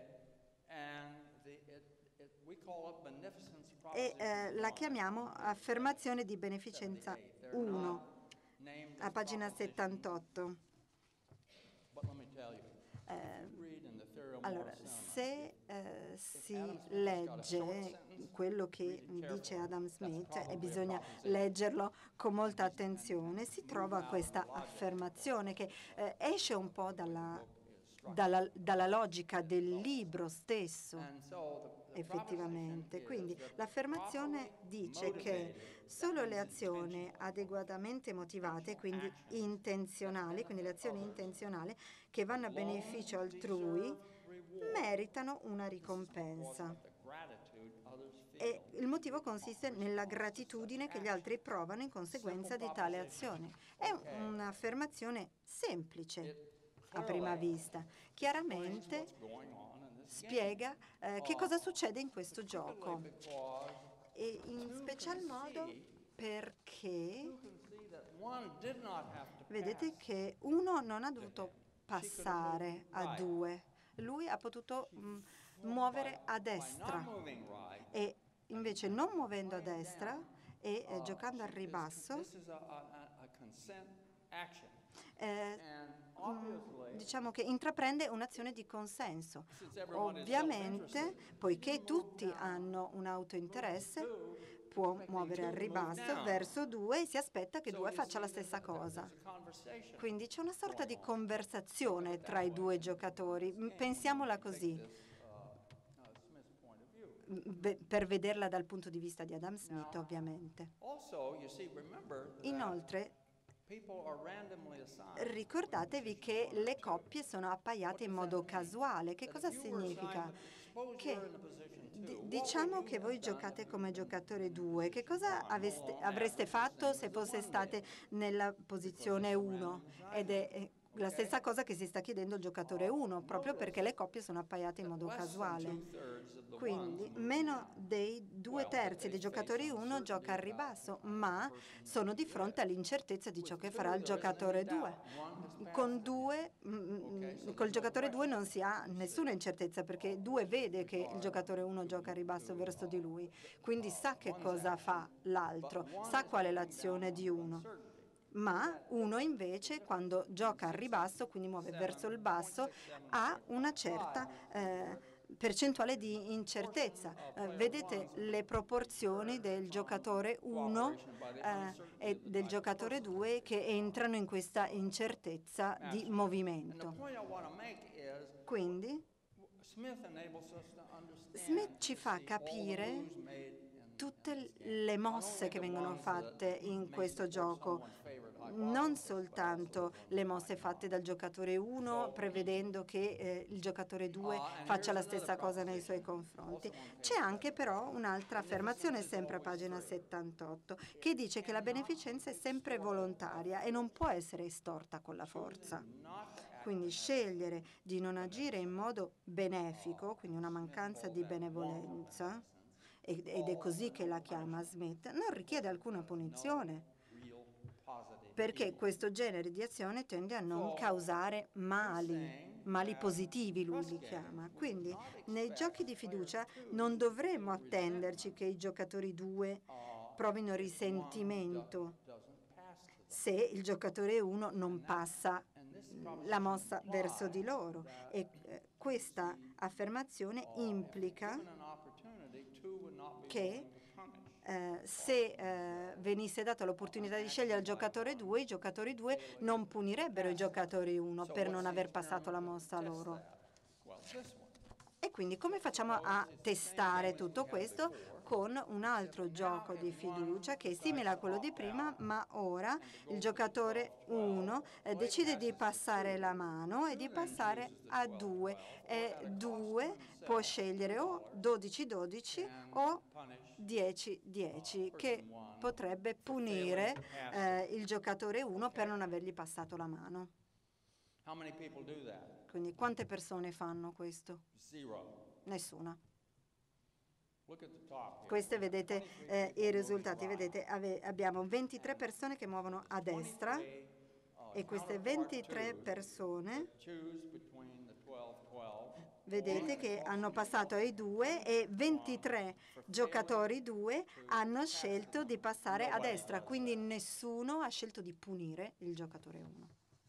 E eh, la chiamiamo affermazione di beneficenza uno, a pagina settantotto. Eh, allora, se eh, si legge quello che dice Adam Smith, e bisogna leggerlo con molta attenzione, si trova questa affermazione che eh, esce un po' dalla dalla, dalla logica del libro stesso, effettivamente. Quindi l'affermazione dice che solo le azioni adeguatamente motivate, quindi intenzionali, quindi le azioni intenzionali che vanno a beneficio altrui, meritano una ricompensa. E il motivo consiste nella gratitudine che gli altri provano in conseguenza di tale azione. È un'affermazione semplice a prima vista. Chiaramente spiega eh, che cosa succede in questo gioco, e in special modo perché vedete che uno non ha dovuto passare a due, lui ha potuto mh, muovere a destra, e invece non muovendo a destra e eh, giocando al ribasso, eh, mh, diciamo che intraprende un'azione di consenso. Ovviamente, poiché tutti hanno un autointeresse, può muovere al ribasso verso due e si aspetta che due faccia la stessa cosa. Quindi c'è una sorta di conversazione tra i due giocatori. Pensiamola così, per vederla dal punto di vista di Adam Smith, ovviamente. Inoltre, ricordatevi che le coppie sono appaiate in modo casuale. Che cosa significa? Che d- diciamo che voi giocate come giocatore due. Che cosa aveste, avreste fatto se foste state nella posizione uno? Ed è la stessa cosa che si sta chiedendo il giocatore uno, proprio perché le coppie sono appaiate in modo casuale. Quindi meno dei due terzi dei giocatori uno gioca al ribasso, ma sono di fronte all'incertezza di ciò che farà il giocatore due. Con due, mm, col giocatore due non si ha nessuna incertezza, perché due vede che il giocatore uno gioca al ribasso verso di lui, quindi sa che cosa fa l'altro, sa qual è l'azione di uno. Ma uno invece, quando gioca al ribasso, quindi muove verso il basso, ha una certa eh, percentuale di incertezza. Eh, vedete le proporzioni del giocatore uno eh, e del giocatore due che entrano in questa incertezza di movimento. Quindi Smith ci fa capire tutte le mosse che vengono fatte in questo gioco, non soltanto le mosse fatte dal giocatore uno prevedendo che eh, il giocatore due faccia la stessa cosa nei suoi confronti. C'è anche però un'altra affermazione, sempre a pagina settantotto, che dice che la beneficenza è sempre volontaria e non può essere estorta con la forza. Quindi scegliere di non agire in modo benefico, quindi una mancanza di benevolenza, ed è così che la chiama Smith, non richiede alcuna punizione, perché questo genere di azione tende a non causare mali, mali positivi lui li chiama. Quindi nei giochi di fiducia non dovremmo attenderci che i giocatori due provino risentimento se il giocatore uno non passa la mossa verso di loro, e eh, questa affermazione implica che eh, se eh, venisse data l'opportunità di scegliere il giocatore due, i giocatori due non punirebbero i giocatori uno per non aver passato la mossa loro. E quindi come facciamo a testare tutto questo? Con un altro gioco di fiducia che è simile a quello di prima, ma ora il giocatore uno eh, decide di passare la mano e di passare a due, e due può scegliere o dodici dodici o dieci dieci, che potrebbe punire eh, il giocatore uno per non avergli passato la mano. Quindi quante persone fanno questo? Nessuna. Queste vedete eh, i risultati, vedete ave- abbiamo ventitré persone che muovono a destra, e queste ventitré persone vedete che hanno passato ai due, e ventitré giocatori due hanno scelto di passare a destra, quindi nessuno ha scelto di punire il giocatore uno.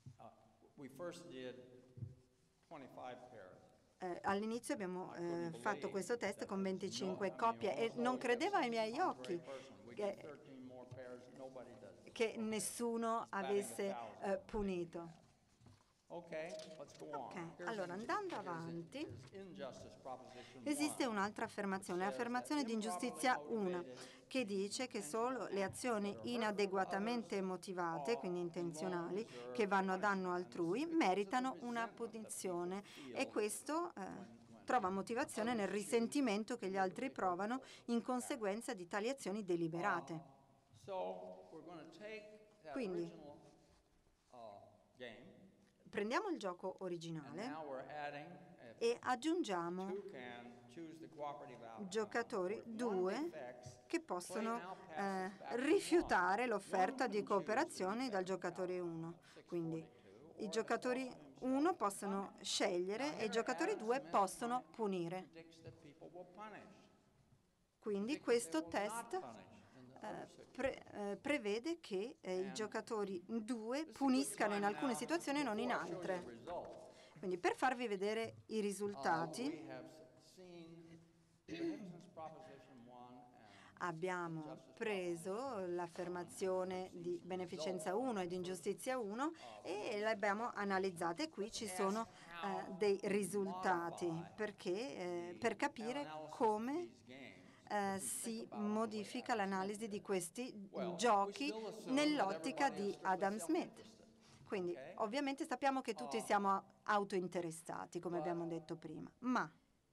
Eh, all'inizio abbiamo eh, fatto questo test con venticinque coppie e non credevo ai miei occhi che, che nessuno avesse eh, punito. Okay, let's go on. Ok, Here's allora an- andando here's an- avanti, here's injustice proposition esiste one. un'altra affermazione, l'affermazione di ingiustizia uno, che dice che solo le azioni inadeguatamente motivate, quindi intenzionali, che vanno a danno altrui, meritano una punizione, e questo eh, trova motivazione nel risentimento che gli altri provano in conseguenza di tali azioni deliberate. So we're going to take that Quindi, original uh, game, prendiamo il gioco and originale now we're adding, if e aggiungiamo two can choose the cooperative outcome, giocatori with one due defects, che play possono now eh, passes back to rifiutare one. l'offerta One di can choose the cooperazione dal defective giocatore outcome, uno. six Quindi forty-two, i or giocatori they also uno themselves possono punish. scegliere Now e i here giocatori Adam due Smith's possono mind punire. predicts that people will punish. Quindi Predicts that they questo will not test punish in the eh, other situations. pre- eh, prevede che eh, i And giocatori due This is a good puniscano in time alcune now, situazioni e non in before I show you the altre. results. Quindi per farvi vedere i Uh, risultati we have seen beneficence proposition one and abbiamo preso l'affermazione di beneficenza uno e di ingiustizia uno e le abbiamo analizzate. Qui ci sono eh, dei risultati perché, eh, per capire come eh, si modifica l'analisi di questi giochi nell'ottica di Adam Smith. Quindi ovviamente sappiamo che tutti siamo autointeressati, come abbiamo detto prima, ma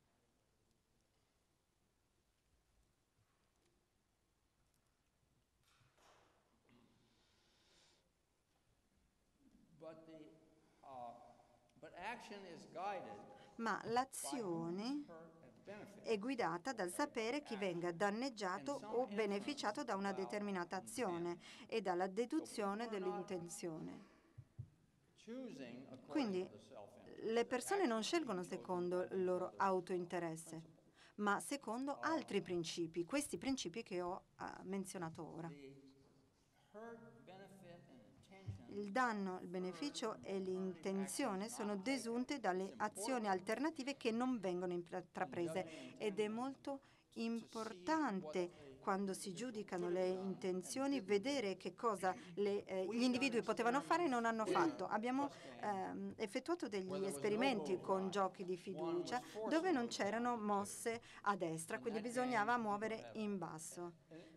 But the, uh, but action is guided ma l'azione per and benefit. è guidata dal sapere chi venga danneggiato o beneficiato da una determinata azione e dalla deduzione dell'intenzione. Choosing according Quindi to the self-interest. le persone non scelgono secondo il loro autointeresse, ma secondo altri principi, questi principi che ho ah, menzionato ora. The hurt, benefit, and intention Il danno, il beneficio e l'intenzione sono desunte dalle azioni alternative che non vengono intraprese ed è molto importante quando si giudicano le intenzioni vedere che cosa le, eh, gli individui potevano fare e non hanno fatto. Abbiamo ehm, effettuato degli esperimenti con giochi di fiducia dove non c'erano mosse a destra, quindi bisognava muovere in basso.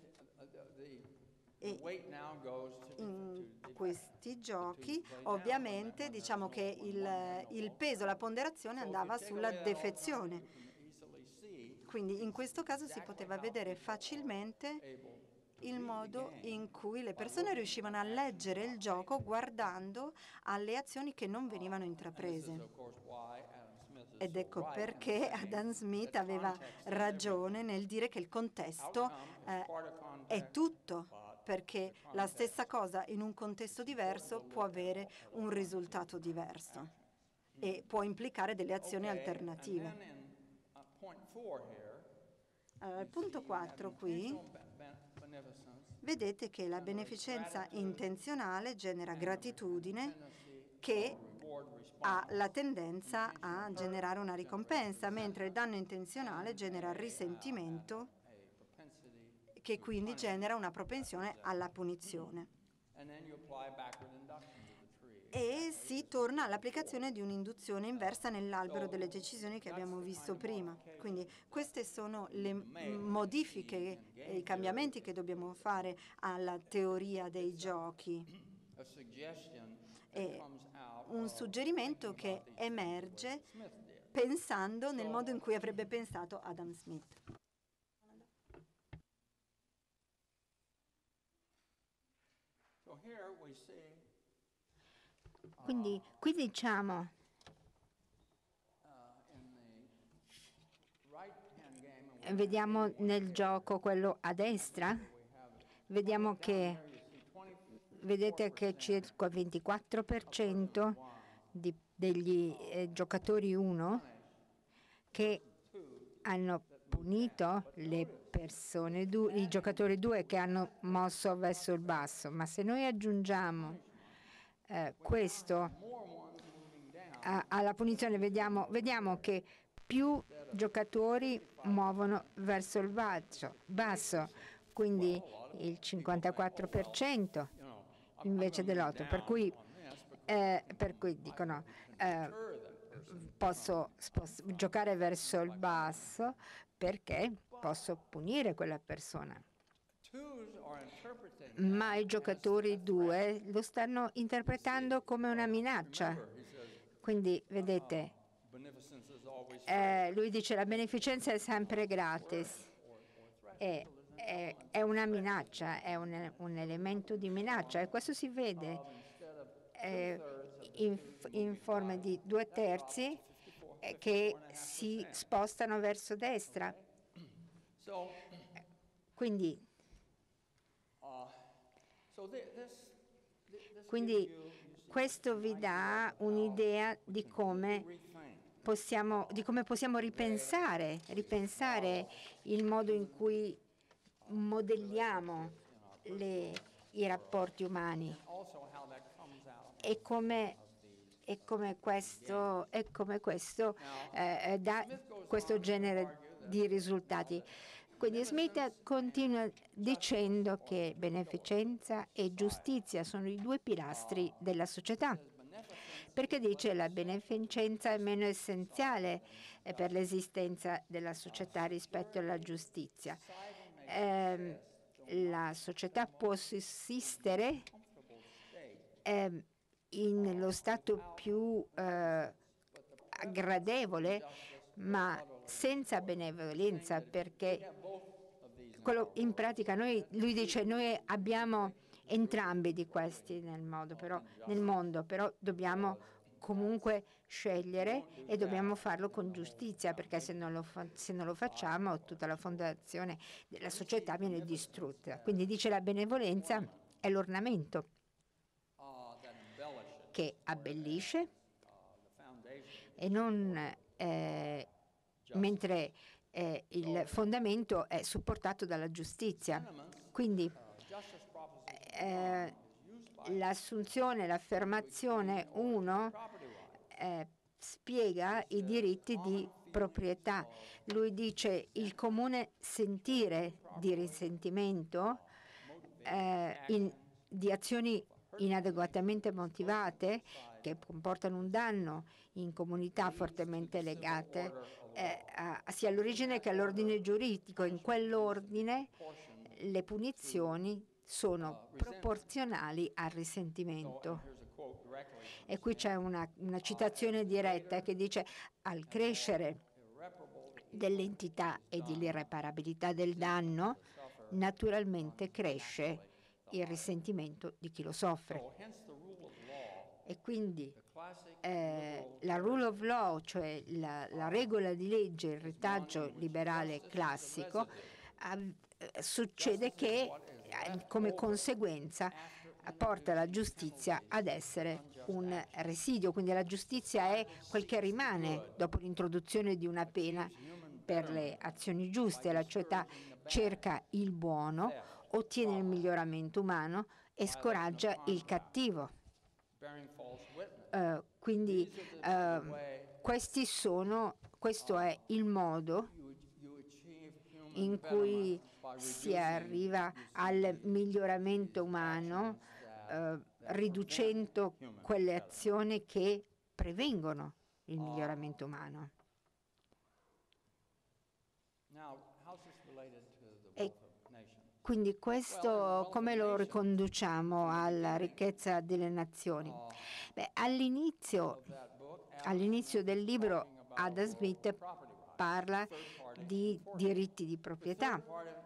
the weight now goes to, In to questi giochi ovviamente diciamo che il, il peso, la ponderazione andava sulla defezione, easily see quindi in questo caso si poteva vedere facilmente il modo in cui le persone riuscivano a leggere il gioco guardando alle azioni che non venivano intraprese. of course why Adam Smith is Ed so ecco right in perché saying Adam Smith that aveva context is ragione nel dire che il contesto eh, è tutto, perché la stessa cosa in un contesto diverso può avere un risultato diverso e può implicare delle azioni Okay, and alternative. then in, uh, point four here, Allora, al punto quattro qui intentional be- be- beneficence vedete che la beneficenza intenzionale genera gratitudine che reward response. ha la tendenza a generare una ricompensa, mentre il danno intenzionale genera risentimento A propensity, che quindi genera una propensione alla punizione. and then you apply backward induction to the tree. E si torna all'applicazione di un'induzione inversa nell'albero delle decisioni che abbiamo visto prima. Quindi queste sono le modifiche e i cambiamenti che dobbiamo fare alla teoria dei giochi. A suggestion È that comes out un of suggerimento thinking che about these things emerge the way Smith did. pensando nel modo in cui avrebbe pensato Adam Smith. So here we see Quindi qui diciamo uh, in the right-hand game, and we vediamo nel gioco quello a destra, vediamo che here you see twenty vedete che circa il ventiquattro per cento di- degli eh, giocatori uno che hanno punito le persone, du- i giocatori due che hanno mosso verso il basso, ma se noi aggiungiamo eh, questo a- alla punizione vediamo, vediamo che più giocatori muovono verso il basso, basso quindi il cinquantaquattro per cento invece dell'otto, per cui eh, per cui dicono eh, posso spost- giocare verso il basso perché posso punire quella persona. Ma i giocatori due lo stanno interpretando come una minaccia. Quindi, vedete, eh, lui dice la beneficenza è sempre gratis. È, è, è una minaccia, è un, un elemento di minaccia e questo si vede eh, in, in forma di due terzi eh, che si spostano verso destra. Quindi, quindi questo vi dà un'idea di come possiamo, di come possiamo ripensare, ripensare il modo in cui modelliamo le, i rapporti umani e come, e come questo, e come questo eh, dà questo genere di risultati. Quindi Smith continua dicendo che beneficenza e giustizia sono i due pilastri della società, perché dice che la beneficenza è meno essenziale per l'esistenza della società rispetto alla giustizia. Eh, la società può sussistere eh, nello stato più eh, gradevole, ma senza benevolenza, perché quello in pratica noi, lui dice noi abbiamo entrambi di questi nel, modo, però, nel mondo, però dobbiamo comunque scegliere e dobbiamo farlo con giustizia, perché se non lo, fa, se non lo facciamo tutta la fondazione della società viene distrutta. Quindi dice la benevolenza è l'ornamento che abbellisce e non eh, mentre eh, il fondamento è supportato dalla giustizia. Quindi eh, l'assunzione, l'affermazione uno eh, spiega i diritti di proprietà. Lui dice il comune sentire di risentimento eh, in, di azioni inadeguatamente motivate che comportano un danno in comunità fortemente legate eh, a, sia all'origine che all'ordine giuridico. In quell'ordine le punizioni sono proporzionali al risentimento. E qui c'è una, una citazione diretta che dice al crescere dell'entità e dell'irreparabilità del danno, naturalmente cresce il risentimento di chi lo soffre. E quindi eh, la rule of law, cioè la, la regola di legge, il retaggio liberale classico, eh, succede che eh, come conseguenza porta la giustizia ad essere un residuo, quindi la giustizia è quel che rimane dopo l'introduzione di una pena per le azioni giuste. La società cerca il buono, ottiene il miglioramento umano e scoraggia il cattivo. Uh, quindi uh, questi sono, questo è il modo in cui si arriva al miglioramento umano, uh, riducendo quelle azioni che prevengono il miglioramento umano. E quindi questo come lo riconduciamo alla ricchezza delle nazioni? Beh, all'inizio, all'inizio del libro Adam Smith parla di diritti di proprietà,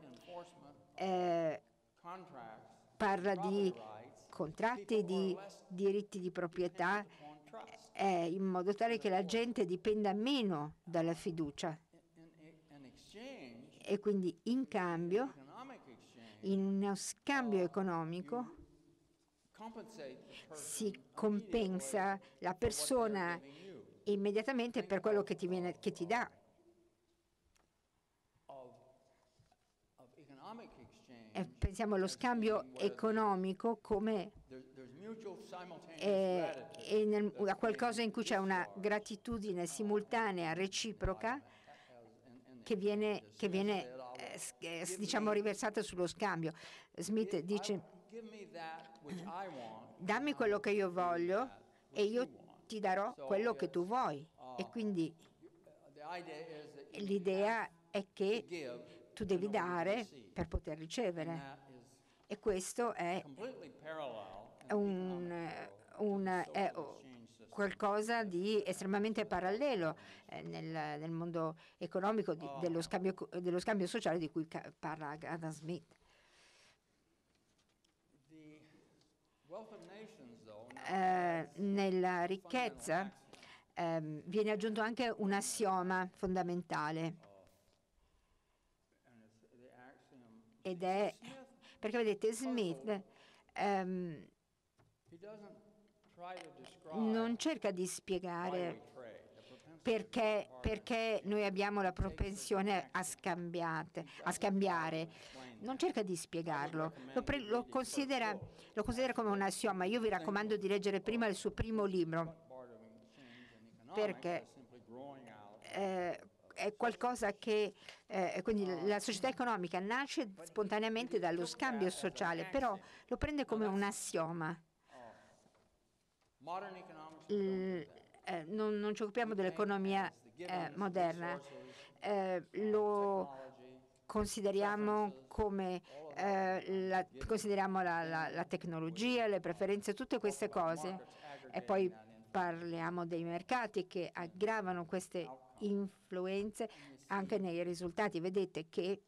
eh, parla di contratti di diritti di proprietà eh, in modo tale che la gente dipenda meno dalla fiducia e quindi in cambio, in uno scambio economico, si compensa la persona immediatamente per quello che ti, viene, che ti dà. E pensiamo allo scambio economico come eh, nel, a qualcosa in cui c'è una gratitudine simultanea, reciproca, che viene, che viene eh, diciamo riversata sullo scambio. Smith dice: dammi quello che io voglio e io ti darò quello che tu vuoi. E quindi l'idea è che tu devi dare per poter ricevere. E questo è un, un, è qualcosa di estremamente parallelo eh, nel, nel mondo economico di, dello, scambio, dello scambio sociale di cui parla Adam Smith. Eh, nella ricchezza eh, viene aggiunto anche un assioma fondamentale, ed è perché vedete Smith ehm, non cerca di spiegare perché, perché noi abbiamo la propensione a, a scambiare, non cerca di spiegarlo, lo, pre, lo, considera, lo considera come un assioma. Io vi raccomando di leggere prima il suo primo libro, perché eh, è qualcosa che, eh, quindi la società economica nasce spontaneamente dallo scambio sociale, però lo prende come un assioma. Il, eh, non, non ci occupiamo dell'economia eh, moderna, eh, lo consideriamo come eh, la, consideriamo la, la, la tecnologia, le preferenze, tutte queste cose, e poi parliamo dei mercati che aggravano queste influenze anche nei risultati. Vedete che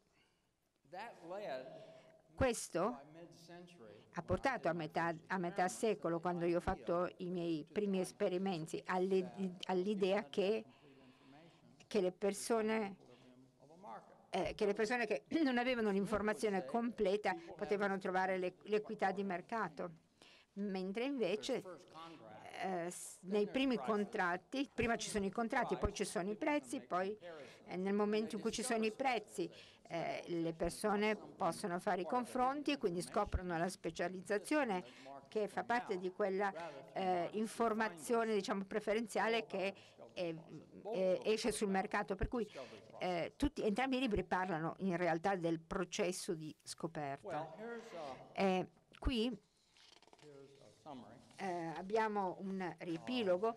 questo ha portato a metà, a metà secolo, quando io ho fatto i miei primi esperimenti, all'idea che, che le persone eh, che le persone che non avevano l'informazione completa potevano trovare l'equità di mercato, mentre invece eh, nei primi contratti, prima ci sono i contratti, poi ci sono i prezzi, poi eh, nel momento in cui ci sono i prezzi eh, le persone possono fare i confronti e quindi scoprono la specializzazione, che fa parte di quella eh, informazione, diciamo, preferenziale che è, è, esce sul mercato, per cui eh, tutti, entrambi i libri parlano in realtà del processo di scoperta. Eh, qui eh, abbiamo un riepilogo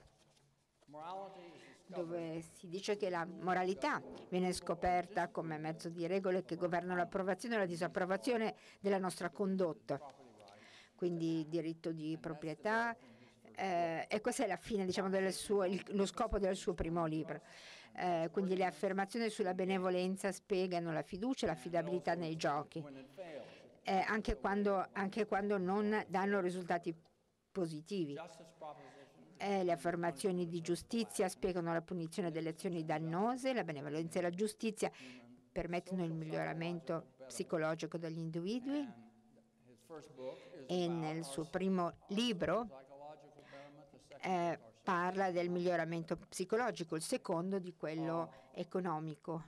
dove si dice che la moralità viene scoperta come mezzo di regole che governano l'approvazione e la disapprovazione della nostra condotta, quindi diritto di proprietà, eh, e questa è la fine, diciamo, del suo, il, lo scopo del suo primo libro. Eh, quindi le affermazioni sulla benevolenza spiegano la fiducia e l'affidabilità nei giochi, eh, anche, quando, anche quando non danno risultati positivi. Eh, le affermazioni di giustizia spiegano la punizione delle azioni dannose, la benevolenza e la giustizia permettono il miglioramento psicologico degli individui, e nel suo primo libro eh, parla del miglioramento psicologico, il secondo di quello economico.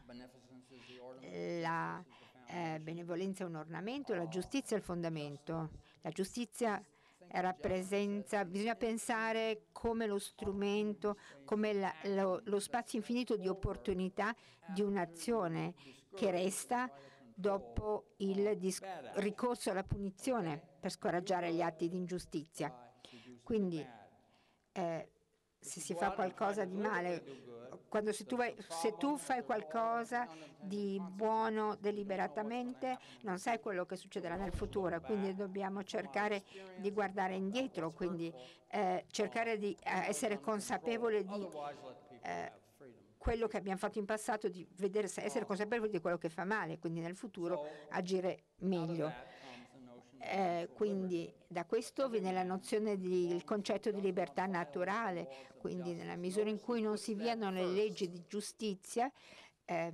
La eh, benevolenza è un ornamento, la giustizia è il fondamento. La giustizia rappresenta, bisogna pensare come lo strumento, come la, lo, lo spazio infinito di opportunità di un'azione che resta dopo il ricorso alla punizione per scoraggiare gli atti di ingiustizia. Quindi eh, se si fa qualcosa di male, quando se tu, vai, se tu fai qualcosa di buono deliberatamente, non sai quello che succederà nel futuro, quindi dobbiamo cercare di guardare indietro, quindi eh, cercare di eh, essere consapevoli di eh, quello che abbiamo fatto in passato, di vedere, essere consapevoli di quello che fa male, quindi nel futuro agire meglio. Eh, quindi da questo viene la nozione del concetto di libertà naturale, quindi nella misura in cui non si violano le leggi di giustizia, eh,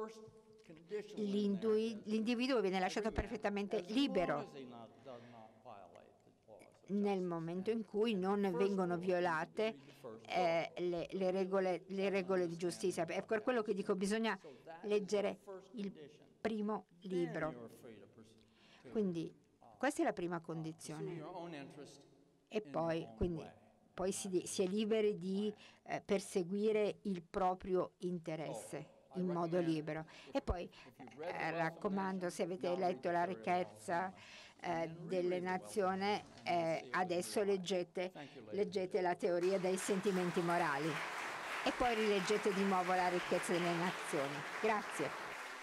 l'individuo viene lasciato perfettamente libero nel momento in cui non vengono violate eh, le, le, regole, le regole di giustizia. È per quello che dico, bisogna leggere il primo libro. Quindi questa è la prima condizione. E poi, quindi, poi si, si è liberi di eh, perseguire il proprio interesse in modo libero. E poi eh, raccomando, se avete letto La ricchezza eh, delle nazioni, eh, adesso leggete, leggete la teoria dei sentimenti morali e poi rileggete di nuovo la ricchezza delle nazioni. Grazie.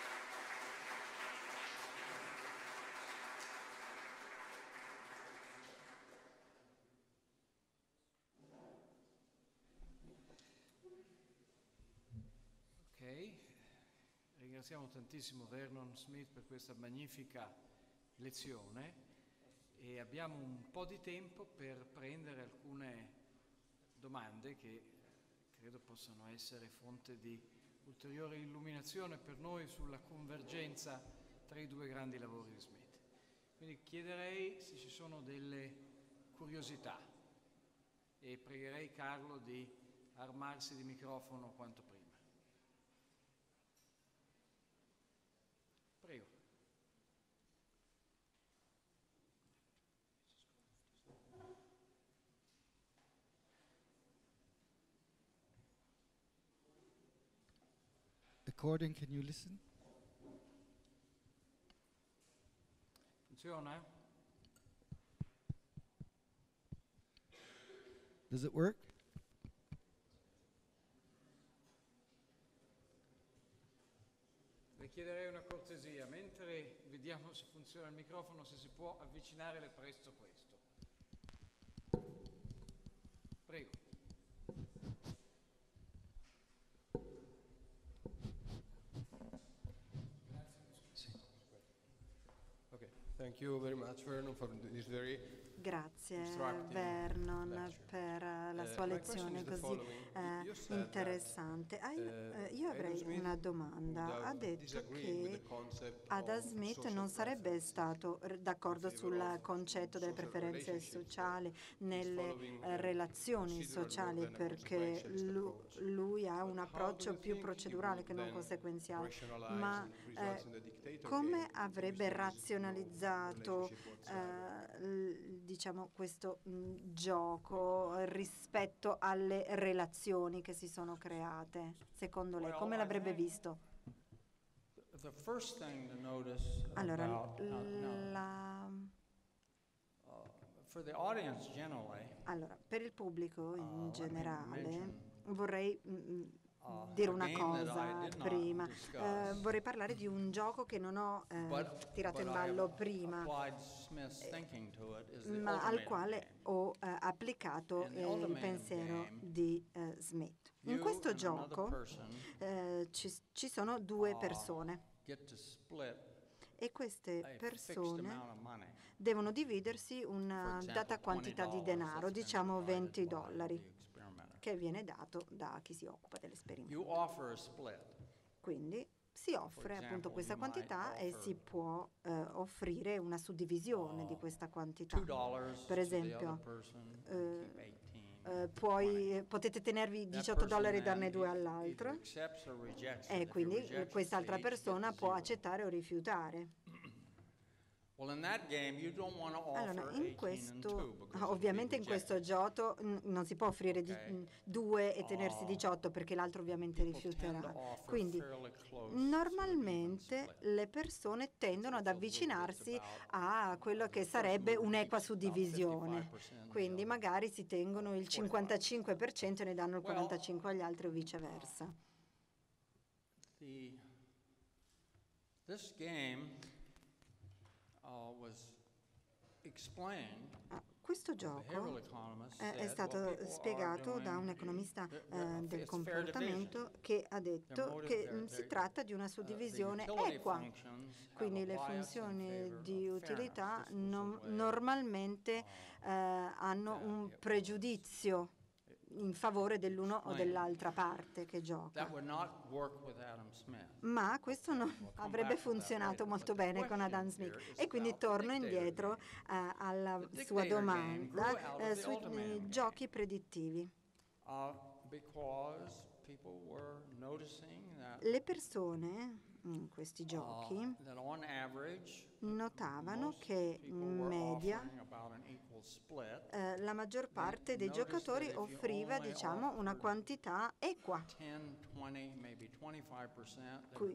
Ringraziamo tantissimo Vernon Smith per questa magnifica lezione e abbiamo un po' di tempo per prendere alcune domande che credo possano essere fonte di ulteriore illuminazione per noi sulla convergenza tra i due grandi lavori di Smith. Quindi chiederei se ci sono delle curiosità e pregherei Carlo di armarsi di microfono quanto prima. Prego. Recording, can you listen? Funziona? Does it work? Le chiederei una cortesia, mentre vediamo se funziona il microfono, se si può avvicinare le presto questo. Prego. Okay, thank you very much, Vernon, for this very Grazie Vernon per la sua lezione così eh, interessante. Ah, io, eh, io avrei una domanda. Ha detto che Adam Smith non sarebbe stato d'accordo sul concetto delle preferenze sociali nelle eh, relazioni sociali perché lui, lui ha un approccio più procedurale che non conseguenziale. Ma eh, come avrebbe razionalizzato eh, diciamo questo mh, gioco rispetto alle relazioni che si sono create, secondo lei? Come l'avrebbe visto? Allora, la... allora, per il pubblico in generale vorrei mh, dire una cosa prima. Eh, vorrei parlare di un gioco che non ho eh, tirato in ballo prima, eh, ma al quale ho eh, applicato eh, il pensiero di eh, Smith. In questo gioco eh, ci, ci sono due persone e queste persone devono dividersi una data quantità di denaro, diciamo venti dollari, che viene dato da chi si occupa dell'esperimento. Quindi si offre appunto questa quantità e si può eh, offrire una suddivisione di questa quantità. Per esempio, eh, eh, puoi, potete tenervi diciotto dollari e darne due all'altro e quindi quest'altra persona può accettare o rifiutare. Allora, in questo, ovviamente in questo gioco non si può offrire di, due e tenersi diciotto perché l'altro ovviamente rifiuterà. Quindi normalmente le persone tendono ad avvicinarsi a quello che sarebbe un'equa suddivisione. Quindi magari si tengono il cinquantacinque per cento e ne danno il quarantacinque per cento agli altri o viceversa. This game Uh, was explained. Ah, questo gioco è, è stato spiegato da un economista eh, del comportamento che ha detto che mh, si tratta di una suddivisione equa, quindi le funzioni di utilità non, normalmente eh, hanno un pregiudizio in favore dell'uno o dell'altra parte che gioca. Ma questo non avrebbe funzionato molto bene con Adam Smith. E quindi torno indietro uh, alla sua domanda uh, sui uh, giochi predittivi. Le persone in questi giochi notavano che in media eh, la maggior parte dei giocatori offriva, diciamo, una quantità equa. Qui,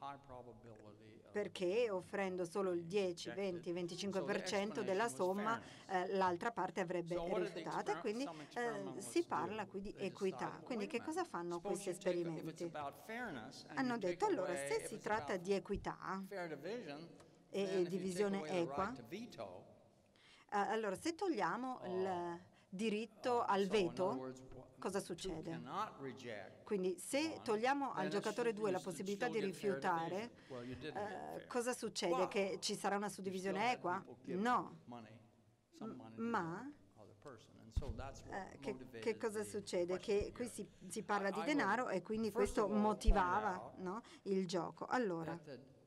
perché offrendo solo il dieci, venti, venticinque per cento della somma eh, l'altra parte avrebbe rifiutato, e quindi eh, si parla qui di equità. Quindi che cosa fanno questi esperimenti? Hanno detto, allora, se si tratta di equità e divisione equa, allora se togliamo il diritto al veto, cosa succede? Quindi se togliamo al giocatore due la possibilità di rifiutare, eh, cosa succede? Che ci sarà una suddivisione equa? No. Ma eh, che, che cosa succede? Che qui si, si parla di denaro e quindi questo motivava, no, il gioco. Allora,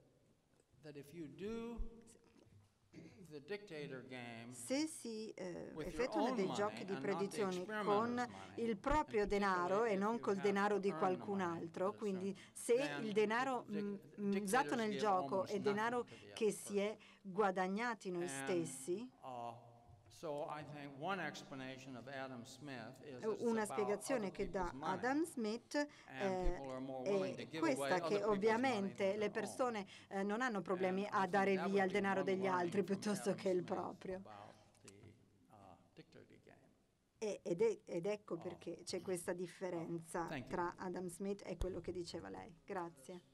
se si eh, effettuano dei giochi di predizioni con il proprio denaro e non col denaro di qualcun altro, quindi se il denaro mh, usato nel gioco è denaro che si è guadagnati noi stessi, una spiegazione che dà Adam Smith eh, è questa, che ovviamente le persone eh, non hanno problemi a dare via il denaro degli altri piuttosto che il proprio. E, ed, è, ed ecco perché c'è questa differenza tra Adam Smith e quello che diceva lei. Grazie.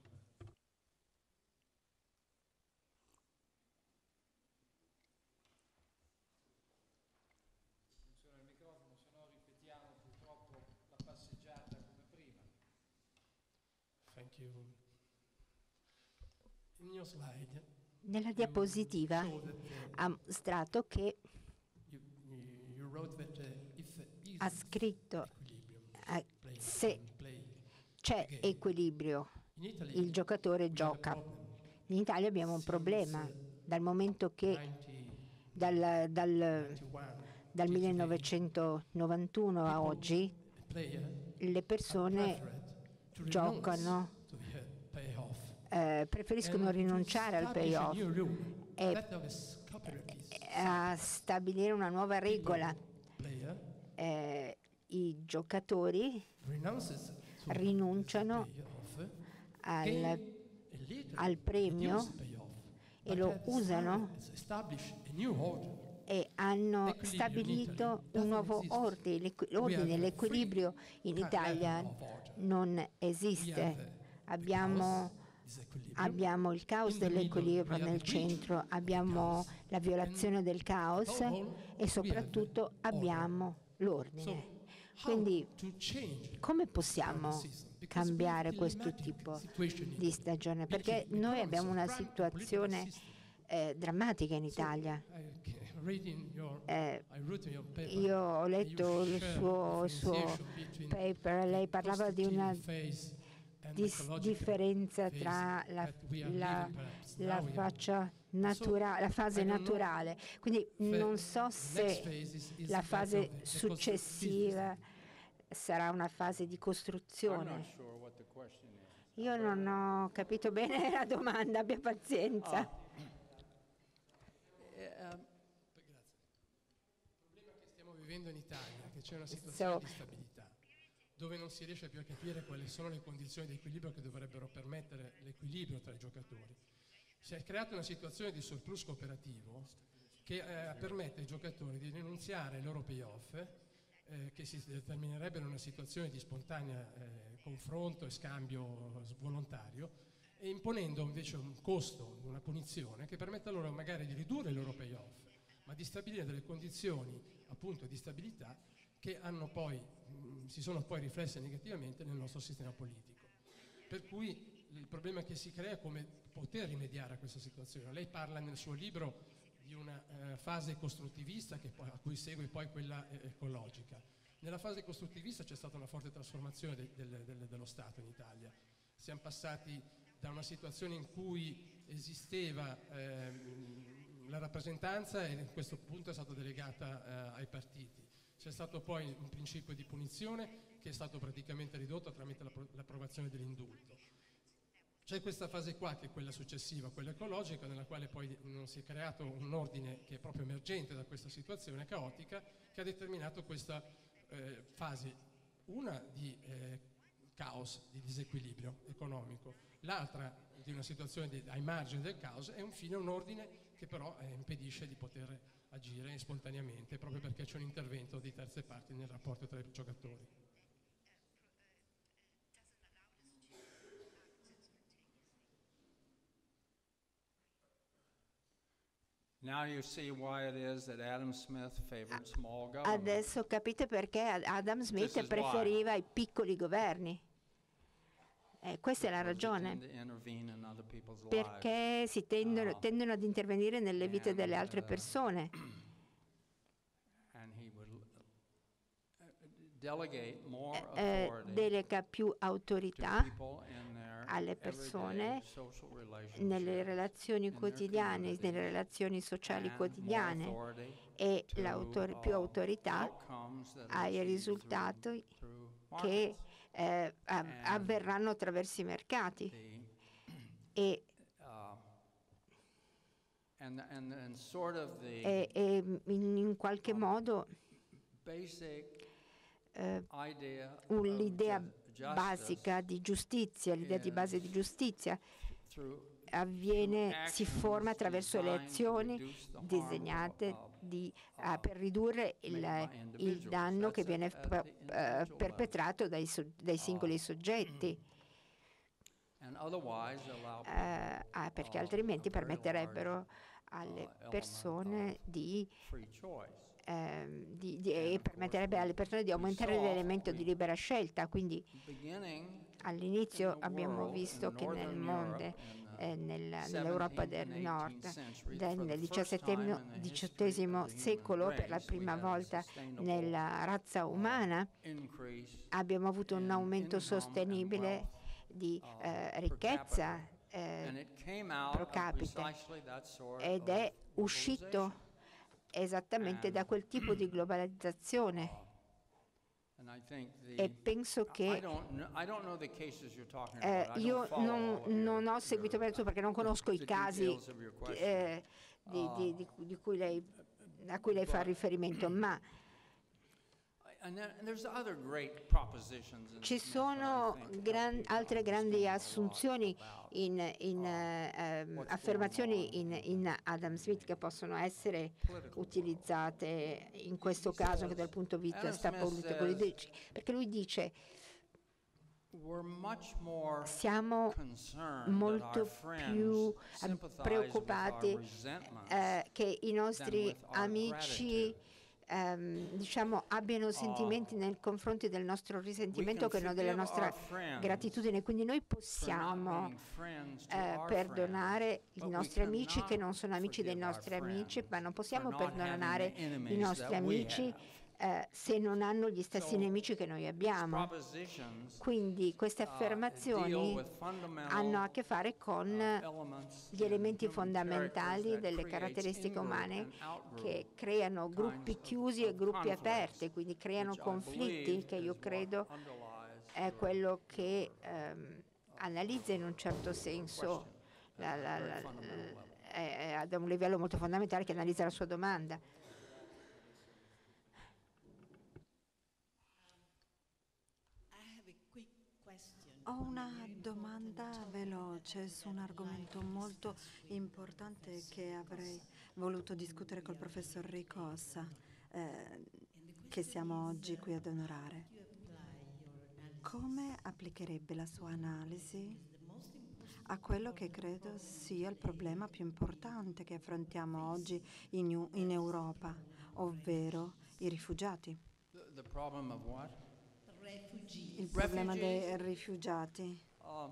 Nella diapositiva ha mostrato che ha scritto eh, se c'è equilibrio, il giocatore gioca. In Italia abbiamo un problema, dal momento che dal, dal, dal millenovecentonovantuno a oggi le persone giocano, eh, preferiscono rinunciare al payoff e a stabilire una nuova regola. Eh, I giocatori rinunciano al, al premio e lo usano e hanno stabilito un nuovo ordine. L'ordine, l'equilibrio in Italia non esiste. Abbiamo, abbiamo il caos dell'equilibrio nel centro, abbiamo la violazione del caos e soprattutto abbiamo l'ordine. Quindi come possiamo cambiare questo tipo di stagione? Perché noi abbiamo una situazione eh, drammatica in Italia. Eh, io ho letto il suo, il suo paper, lei parlava di una dis- differenza tra la, la, la faccia natura- la fase naturale, quindi non so se la fase successiva sarà una fase di costruzione. Io non ho capito bene la domanda, abbia pazienza. Vivendo in Italia, che c'è una situazione di stabilità, dove non si riesce più a capire quali sono le condizioni di equilibrio che dovrebbero permettere l'equilibrio tra i giocatori. Si è creata una situazione di surplus cooperativo che eh, permette ai giocatori di rinunziare ai loro payoff, eh, che si determinerebbero in una situazione di spontanea eh, confronto e scambio volontario, e imponendo invece un costo, una punizione che permetta loro magari di ridurre i loro payoff, ma di stabilire delle condizioni appunto di stabilità che hanno poi, mh, si sono poi riflesse negativamente nel nostro sistema politico. Per cui il problema che si crea è come poter rimediare a questa situazione. Lei parla nel suo libro di una eh, fase costruttivista che poi, a cui segue poi quella eh, ecologica. Nella fase costruttivista c'è stata una forte trasformazione de, de, de, dello Stato in Italia. Siamo passati da una situazione in cui esisteva ehm, la rappresentanza e a questo punto è stata delegata eh, ai partiti. C'è stato poi un principio di punizione che è stato praticamente ridotto tramite l'approvazione dell'indulto. C'è questa fase qua, che è quella successiva, quella ecologica, nella quale poi non si è creato un ordine che è proprio emergente da questa situazione caotica, che ha determinato questa eh, fase, una di eh, caos, di disequilibrio economico, l'altra di una situazione di, ai margini del caos, e infine un ordine che però eh, impedisce di poter agire spontaneamente, proprio perché c'è un intervento di terze parti nel rapporto tra i giocatori. Now you see why it is that Adam Smith favored small government. Adesso capite perché Adam Smith preferiva i piccoli governi. Eh, questa è la ragione, perché si tendono, tendono ad intervenire nelle vite delle altre persone. Eh, delega più autorità alle persone nelle relazioni quotidiane, nelle relazioni sociali quotidiane, e più autorità ai risultati che eh, avverranno attraverso i mercati. E, e, e in, in qualche modo eh, l'idea basica di giustizia, l'idea di base di giustizia avviene, si forma attraverso le azioni disegnate di, uh, per ridurre il, il danno che viene per, uh, perpetrato dai, so, dai singoli soggetti, uh, ah, perché altrimenti permetterebbero alle persone di Eh, di, di, e permetterebbe alle persone di aumentare l'elemento di libera scelta. Quindi all'inizio abbiamo visto che nel mondo, eh, nel, nell'Europa del Nord, nel diciottesimo secolo, per la prima volta nella razza umana, abbiamo avuto un aumento sostenibile di eh, ricchezza eh, pro capite, ed è uscito esattamente da quel tipo di globalizzazione. E penso che eh, io non, non ho seguito per tutto, perché non conosco i casi eh, di, di, di, di cui lei, a cui lei fa riferimento, ma ci sono gran, altre grandi assunzioni, in, in uh, affermazioni in, in Adam Smith, che possono essere utilizzate in questo caso anche dal punto di vista politico, perché lui dice: siamo molto più preoccupati eh, che i nostri amici Um, diciamo abbiano sentimenti nei confronti del nostro risentimento che non della nostra gratitudine. Quindi noi possiamo eh, perdonare i nostri amici che non sono amici dei nostri amici, ma non possiamo perdonare i nostri amici eh, se non hanno gli stessi nemici che noi abbiamo. Quindi queste affermazioni hanno a che fare con gli elementi fondamentali delle caratteristiche umane, che creano gruppi chiusi e gruppi aperti, quindi creano conflitti, che io credo è quello che ehm, analizza in un certo senso la, la, la, la, è ad un livello molto fondamentale, che analizza la sua domanda. Ho una domanda veloce su un argomento molto importante che avrei voluto discutere col professor Ricossa, eh, che siamo oggi qui ad onorare. Come applicherebbe la sua analisi a quello che credo sia il problema più importante che affrontiamo oggi in, in Europa, ovvero i rifugiati? The problem of what? Il problema dei rifugiati. Uh,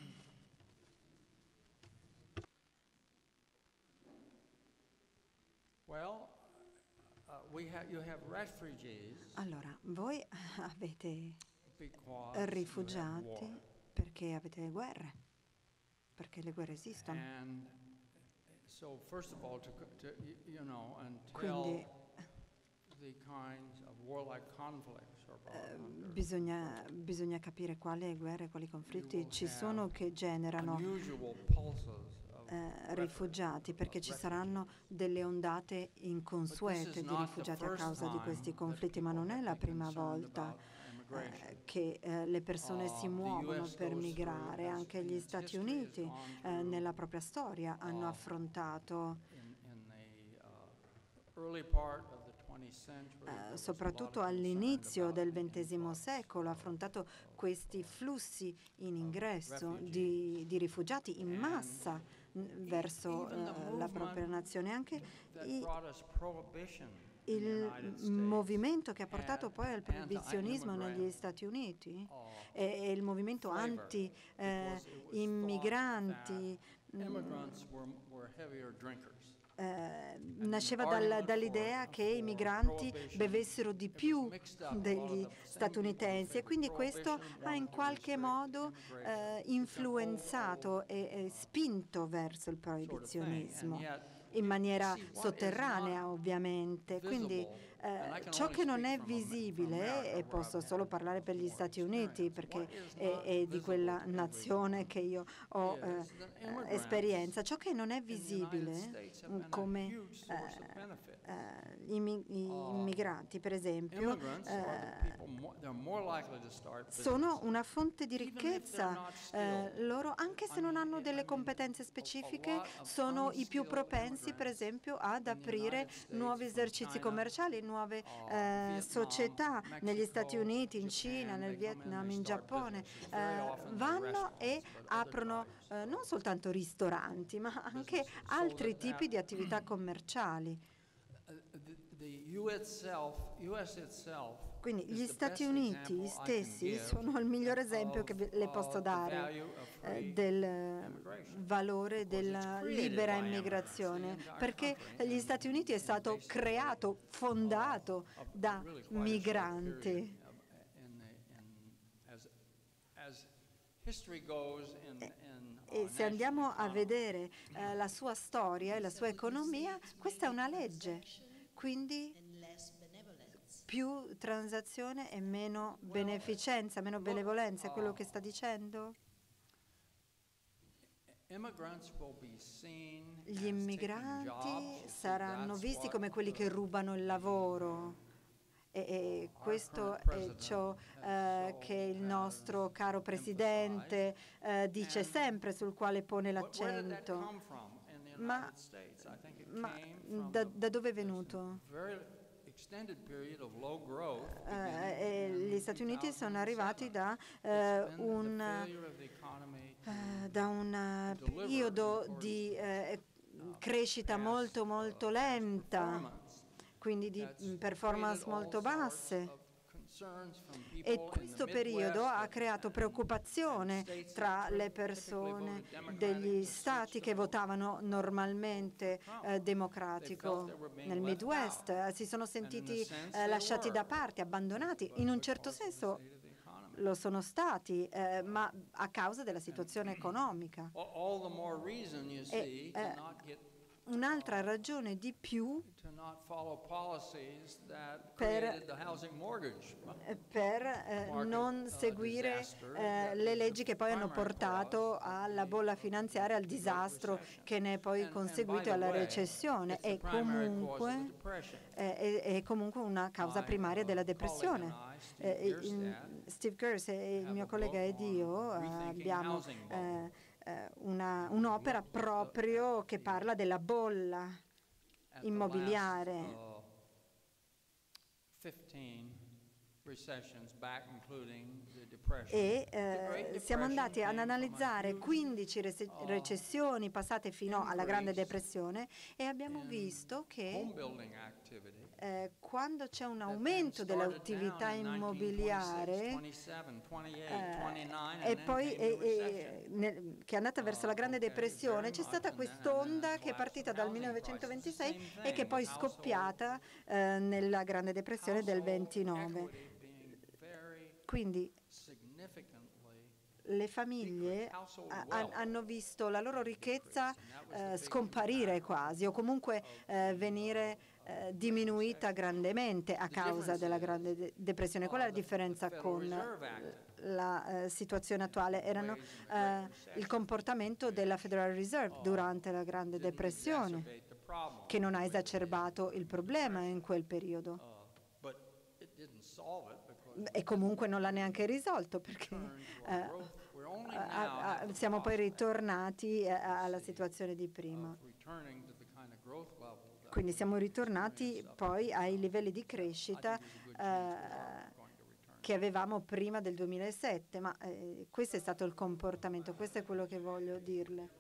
well, uh, we have, you have refugees. Allora, voi avete rifugiati perché avete le guerre, perché le guerre esistono. And so first of all, to, to you know, until Quindi, the kinds of warlike conflicts eh, bisogna, bisogna capire quali guerre, quali conflitti ci sono che generano eh, rifugiati, perché ci saranno delle ondate inconsuete di rifugiati a causa di questi conflitti, ma non è la prima volta eh, che eh, le persone si muovono per migrare. Anche gli Stati Uniti eh, nella propria storia hanno affrontato Uh, soprattutto all'inizio del ventesimo secolo, ha affrontato questi flussi in ingresso di, di rifugiati in massa n- verso uh, la propria nazione. Anche i, il movimento che ha portato poi al proibizionismo negli Stati Uniti e, e il movimento anti-immigranti Eh, nasceva dal, dall'idea che i migranti bevessero di più degli statunitensi, e quindi questo ha in qualche modo eh, influenzato e, e spinto verso il proibizionismo in maniera sotterranea, ovviamente. Quindi eh, ciò che non è visibile, e posso solo parlare per gli Stati Uniti perché è, è di quella nazione che io ho eh, esperienza, ciò che non è visibile come eh, eh, gli immigrati, per esempio, eh, sono una fonte di ricchezza. Eh, loro, anche se non hanno delle competenze specifiche, sono i più propensi, per esempio, ad aprire nuovi esercizi commerciali, nuove eh, società negli Stati Uniti, in Cina, nel Vietnam, in Giappone. Eh, vanno e aprono eh, non soltanto ristoranti, ma anche altri tipi di attività commerciali. Quindi gli Stati Uniti stessi sono il miglior esempio che le posso dare eh, del valore della libera immigrazione, perché gli Stati Uniti è stato creato, fondato da migranti. E, e se andiamo a vedere eh, la sua storia e la sua economia, questa è una legge. Quindi più transazione e meno beneficenza, meno benevolenza, è quello che sta dicendo? Gli immigranti saranno visti come quelli che rubano il lavoro. E, e questo è ciò eh, che il nostro caro Presidente eh, dice sempre, sul quale pone l'accento. Ma, ma da, da dove è venuto? Eh, gli Stati Uniti sono arrivati da, eh, un, eh, da un periodo di eh, crescita molto molto lenta, quindi di performance molto basse. E questo periodo ha creato preoccupazione tra le persone degli stati che votavano normalmente eh, democratico. Nel Midwest eh, si sono sentiti eh, lasciati da parte, abbandonati. In un certo senso lo sono stati, eh, ma a causa della situazione economica. E, eh, un'altra ragione di più per, per eh, non seguire eh, le leggi che poi hanno portato alla bolla finanziaria, al disastro che ne è poi conseguito e alla recessione. È comunque, eh, è, è comunque una causa primaria della depressione. Eh, in, Steve Kurz e il mio collega ed io eh, abbiamo eh, Una, un'opera proprio che parla della bolla immobiliare. E eh, siamo andati ad analizzare quindici recessioni passate fino alla Grande Depressione e abbiamo visto che eh, quando c'è un aumento dell'attività immobiliare eh, e poi e, e, nel, che è andata verso la Grande Depressione, c'è stata quest'onda che è partita dal millenovecentoventisei e che è poi scoppiata eh, nella Grande Depressione del ventinove. Quindi le famiglie ha, hanno visto la loro ricchezza eh, scomparire quasi, o comunque eh, venire eh, diminuita grandemente a causa della Grande de- Depressione. Qual è la differenza con la eh, situazione attuale? Erano eh, il comportamento della Federal Reserve durante la Grande Depressione, che non ha esacerbato il problema in quel periodo. E comunque non l'ha neanche risolto, perché eh, a, a, siamo poi ritornati a, alla situazione di prima. Quindi siamo ritornati poi ai livelli di crescita eh, che avevamo prima del duemilasette, ma eh, questo è stato il comportamento, questo è quello che voglio dirle.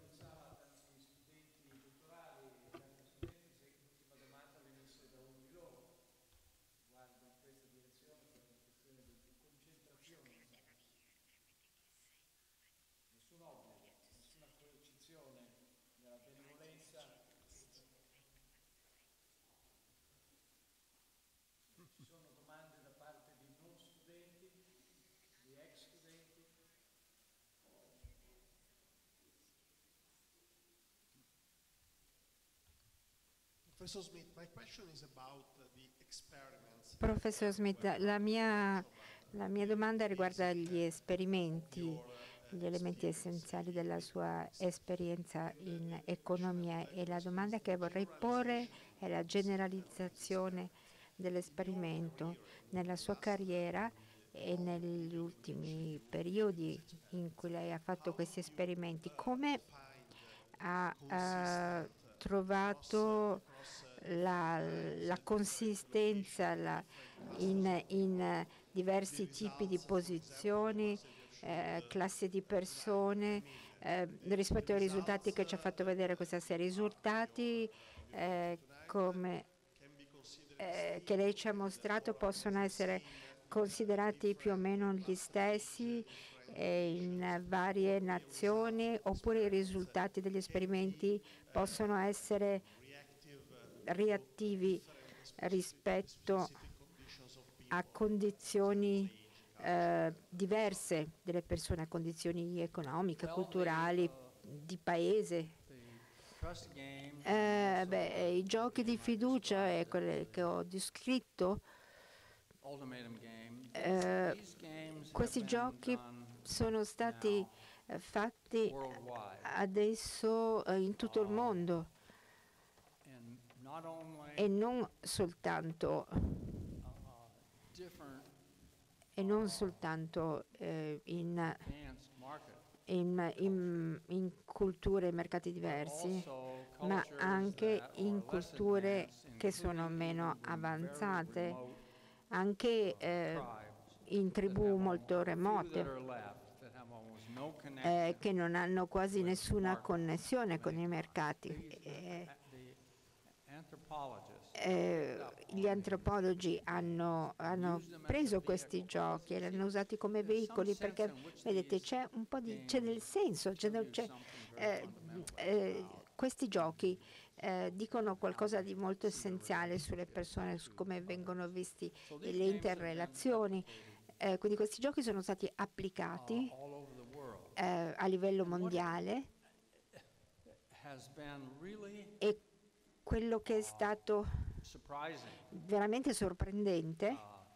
Professor Smith, la mia, la mia domanda riguarda gli esperimenti, gli elementi essenziali della sua esperienza in economia, e la domanda che vorrei porre è la generalizzazione dell'esperimento nella sua carriera e negli ultimi periodi in cui lei ha fatto questi esperimenti. Come ha uh, trovato la, la consistenza la, in, in diversi tipi di posizioni, eh, classi di persone, eh, rispetto ai risultati che ci ha fatto vedere questa serie? Risultati eh, come, eh, che lei ci ha mostrato possono essere considerati più o meno gli stessi eh, in varie nazioni, oppure i risultati degli esperimenti possono essere reattivi rispetto a condizioni eh, diverse delle persone, a condizioni economiche, culturali, di paese. Eh, beh, i giochi di fiducia e quelli che ho descritto, eh, questi giochi sono stati eh, fatti adesso eh, in tutto il mondo, e non soltanto e non soltanto eh, in, in, in, in culture e mercati diversi, ma anche in culture che sono meno avanzate, anche eh, in tribù molto remote, eh, che non hanno quasi nessuna connessione con i mercati. Eh, Eh, gli antropologi hanno, hanno preso questi giochi e li hanno usati come veicoli, perché vedete c'è un po' di c'è del senso, c'è del, c'è, eh, eh, questi giochi eh, dicono qualcosa di molto essenziale sulle persone, su come vengono visti le interrelazioni. Eh, quindi questi giochi sono stati applicati eh, a livello mondiale, e quello che è stato veramente sorprendente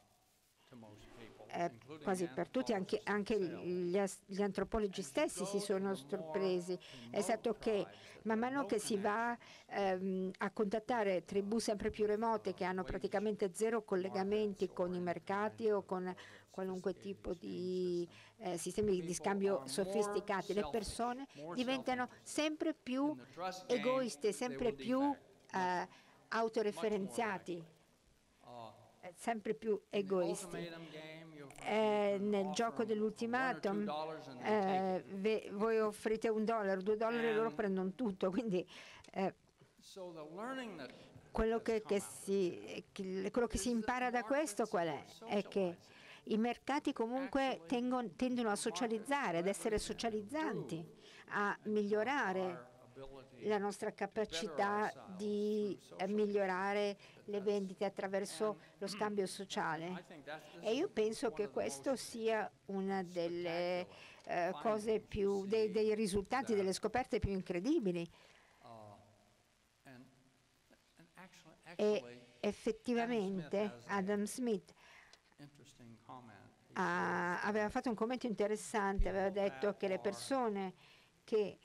eh, quasi per tutti, anche, anche gli, gli antropologi stessi si sono sorpresi, è stato che man mano che si va ehm, a contattare tribù sempre più remote, che hanno praticamente zero collegamenti con i mercati o con qualunque tipo di eh, sistemi di scambio sofisticati, le persone diventano sempre più egoiste, sempre più eh, autoreferenziati, eh, sempre più egoisti. Eh, nel gioco dell'ultimatum eh, ve, voi offrite un dollaro, due dollari, loro prendono tutto, quindi eh, quello che, che, si, che, quello che si impara da questo qual è? È che i mercati comunque tengono, tendono a socializzare, ad essere socializzanti, a migliorare la nostra capacità di eh, migliorare le vendite attraverso lo scambio sociale. E io penso che questo sia una delle eh, cose più, dei, dei risultati, delle scoperte più incredibili. E effettivamente Adam Smith ha, aveva fatto un commento interessante, aveva detto che le persone che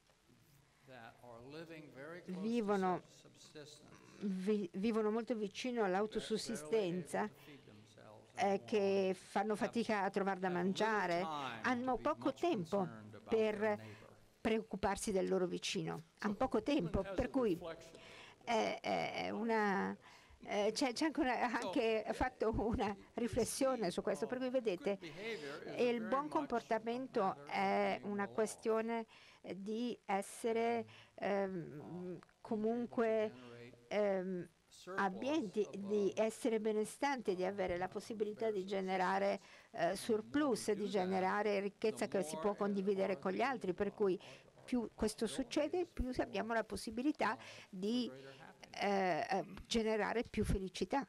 vivono, vi, vivono molto vicino all'autosussistenza, eh, che fanno fatica a trovare da mangiare, hanno poco tempo per preoccuparsi del loro vicino, hanno poco tempo, per cui è, è una... Eh, c'è, c'è anche, una, anche fatto una riflessione su questo, per cui vedete, il buon comportamento è una questione di essere ehm, comunque ehm, abbienti, di essere benestanti, di avere la possibilità di generare eh, surplus, di generare ricchezza che si può condividere con gli altri, per cui più questo succede, più abbiamo la possibilità di Eh, generare più felicità.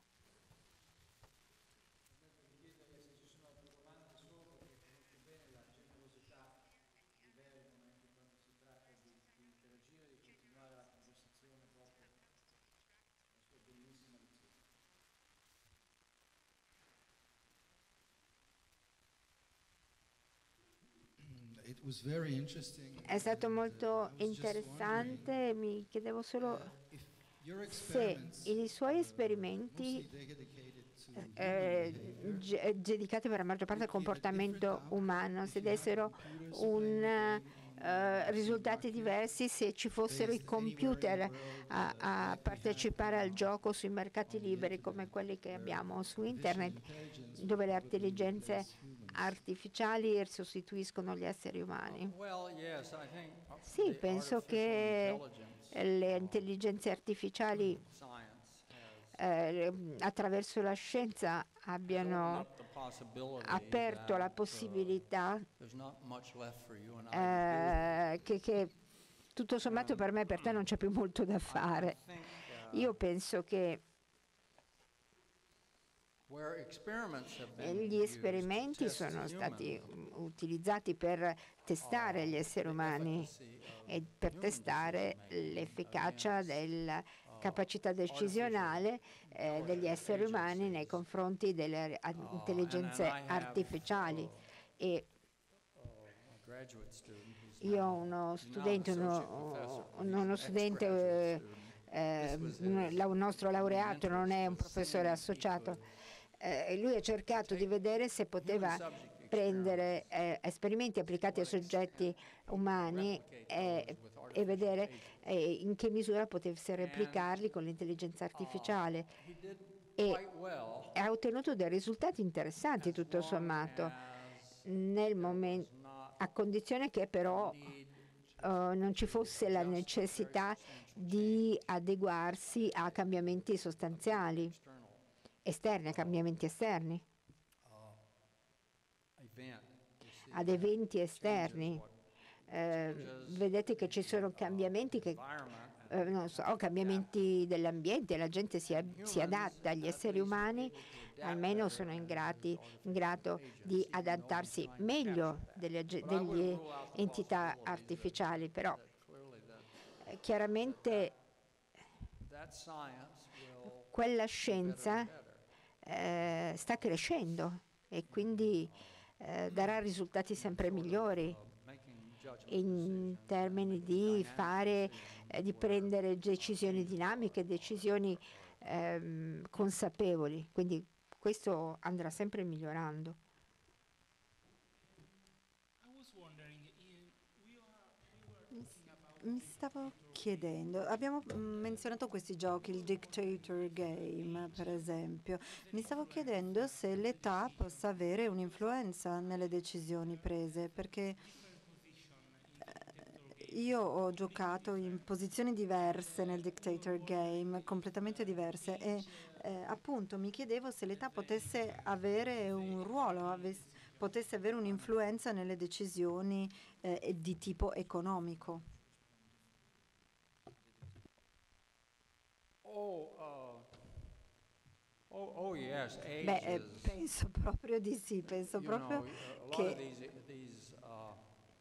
È stato molto interessante, mi chiedevo solo se i suoi esperimenti eh, dedicati per la maggior parte al comportamento umano, se dessero un, eh, risultati diversi se ci fossero i computer a, a partecipare al gioco sui mercati liberi come quelli che abbiamo su internet, dove le intelligenze artificiali sostituiscono gli esseri umani. Sì, penso che le intelligenze artificiali eh, attraverso la scienza abbiano aperto la possibilità eh, che, che tutto sommato per me e per te non c'è più molto da fare. Io penso che gli esperimenti sono stati utilizzati per testare gli esseri umani e per testare l'efficacia della capacità decisionale eh, degli esseri umani nei confronti delle intelligenze artificiali. E io ho uno studente, uno, uno studente eh, eh, un nostro laureato, non è un professore associato, e lui ha cercato di vedere se poteva prendere eh, esperimenti applicati a soggetti umani eh, e vedere eh, in che misura potesse replicarli con l'intelligenza artificiale. E ha ottenuto dei risultati interessanti tutto sommato, nel momento, a condizione che però uh, non ci fosse la necessità di adeguarsi a cambiamenti sostanziali esterni, a cambiamenti esterni, ad eventi esterni. Eh, vedete che ci sono cambiamenti che eh, non so, cambiamenti dell'ambiente, la gente si, si adatta, gli esseri umani almeno sono in, grati, in grado di adattarsi meglio delle, delle entità artificiali, però eh, chiaramente quella scienza eh, sta crescendo e quindi eh, darà risultati sempre migliori in termini di fare, eh, di prendere decisioni dinamiche, decisioni ehm, consapevoli, quindi questo andrà sempre migliorando. Mi stavo chiedendo, abbiamo menzionato questi giochi, il Dictator Game per esempio, mi stavo chiedendo se l'età possa avere un'influenza nelle decisioni prese, perché io ho giocato in posizioni diverse nel Dictator Game, completamente diverse, e eh, appunto mi chiedevo se l'età potesse avere un ruolo, avesse, potesse avere un'influenza nelle decisioni eh, di tipo economico. Oh, uh, oh, oh yes, age Beh, eh, is, penso proprio di sì, penso you proprio know, a lot of che these, these uh,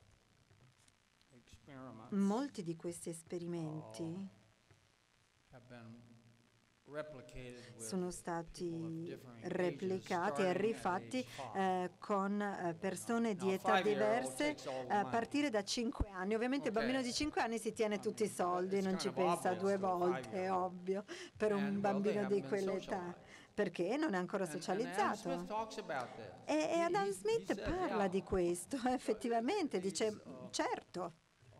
experiments molti di questi esperimenti have been replicated with sono people of stati differing ages, replicati e starting at rifatti age five. eh, con eh, persone di Now, a età five-year-old diverse takes all the eh, a money. partire da cinque anni. Ovviamente il Okay. bambino di cinque anni si tiene I tutti i mean, soldi, it's non kind ci of pensa obvious due to a volte, è five-year-old. ovvio, per un And, well, they bambino haven't di been quell'età, socialized. perché non è ancora And, and Adam socializzato. Smith talks about this. E, e He- Adam he- he Smith said, parla yeah, di questo, effettivamente, dice, these, uh, certo,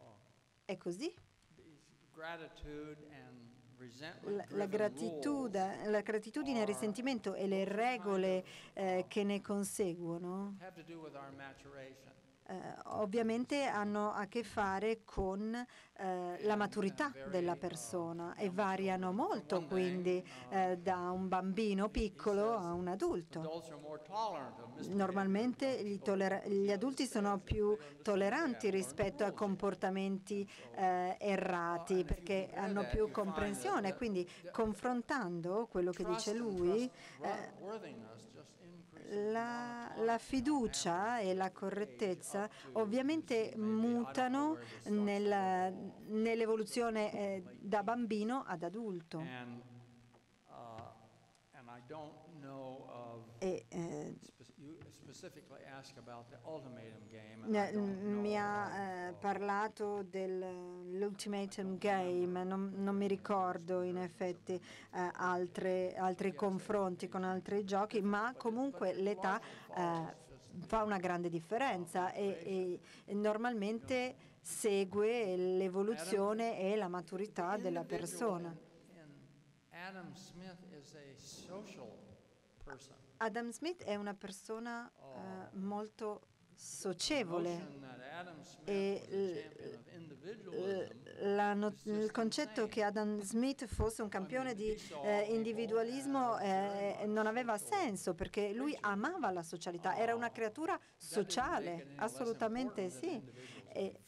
è così. these gratitude and La, resentment la, gratitude, la gratitudine, il are risentimento e le kind regole of, eh, uh, che ne conseguono have to do with our maturation. eh, ovviamente hanno a che fare con eh, la maturità della persona e variano molto quindi eh, da un bambino piccolo a un adulto. Adults are more tolerant of misbehavior. Normalmente gli, tollera- gli adulti sono più tolleranti rispetto a comportamenti eh, errati perché hanno più comprensione, quindi confrontando quello che dice lui, eh, Worthiness just increases la, la fiducia e la correttezza ovviamente mutano nel- nell'evoluzione eh, da bambino ad adulto. And, uh, and I don't know of, E, eh, spe- you specifically ask about the ultimatum game, and I Eh, don't know mi of, ha eh, uh, parlato dell'Ultimatum Game, non, non mi ricordo in effetti eh, altre- altri confronti con altri giochi, ma comunque l'età eh, fa una grande differenza e, e- e normalmente segue l'evoluzione e la maturità the della individual persona. in- in Adam Smith is a social person. Adam Smith è una persona eh, molto socievole. Notion that Adam Smith E was a champion of individualism La no- il concetto che Adam Smith fosse un campione di eh, individualismo eh, non aveva senso perché lui amava la socialità, era una creatura sociale, assolutamente sì. E,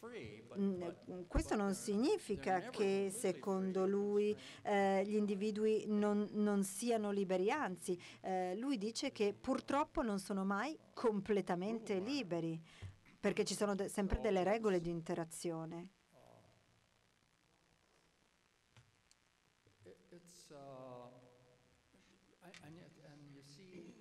mh, questo non significa che secondo lui eh, gli individui non, non siano liberi, anzi eh, lui dice che purtroppo non sono mai completamente liberi perché ci sono de- sempre delle regole di interazione. It- It's, uh, I- and yet, and you see,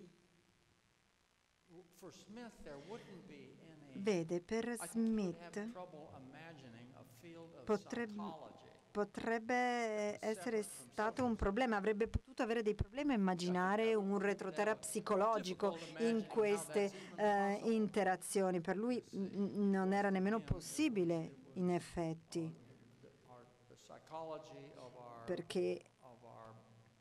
w- for Smith, there wouldn't be any, Vede, per I think he would have Smith trouble imagining a field of Potreb- psychology potrebbe essere stato un problema, avrebbe potuto avere dei problemi a immaginare un retrotera psicologico in queste eh, interazioni. Per lui mm, non era nemmeno possibile, in effetti, our, the psychology of our, perché of our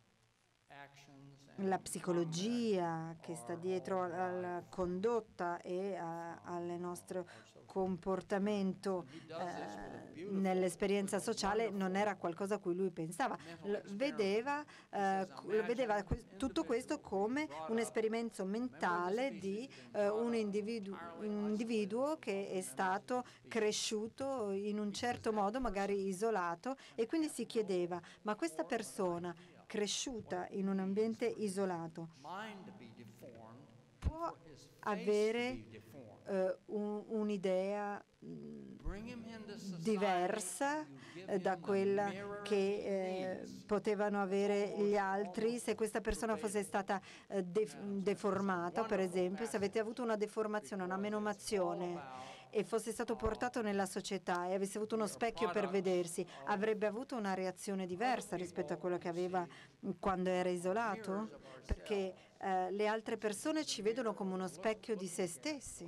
actions and la psicologia che sta dietro alla condotta e a- al nostro comportamento eh, nell'esperienza sociale non era qualcosa a cui lui pensava. L- vedeva eh, cu- vedeva que- tutto questo come un esperimento mentale di eh, un individu- un individuo che è stato cresciuto in un certo modo, magari isolato, e quindi si chiedeva, ma questa persona cresciuta in un ambiente isolato mind to be deformed, può for his face to avere be deformed. eh, un- un'idea mh, Bring him into society, diversa you give eh, him da the quella mirror che he eh, needs. potevano avere gli altri se questa persona fosse stata eh, def- deformata, per esempio, se avete avuto una deformazione, una menomazione e fosse stato portato nella società e avesse avuto uno specchio per vedersi, avrebbe avuto una reazione diversa rispetto a quello che aveva quando era isolato? Perché eh, le altre persone ci vedono come uno specchio di se stessi.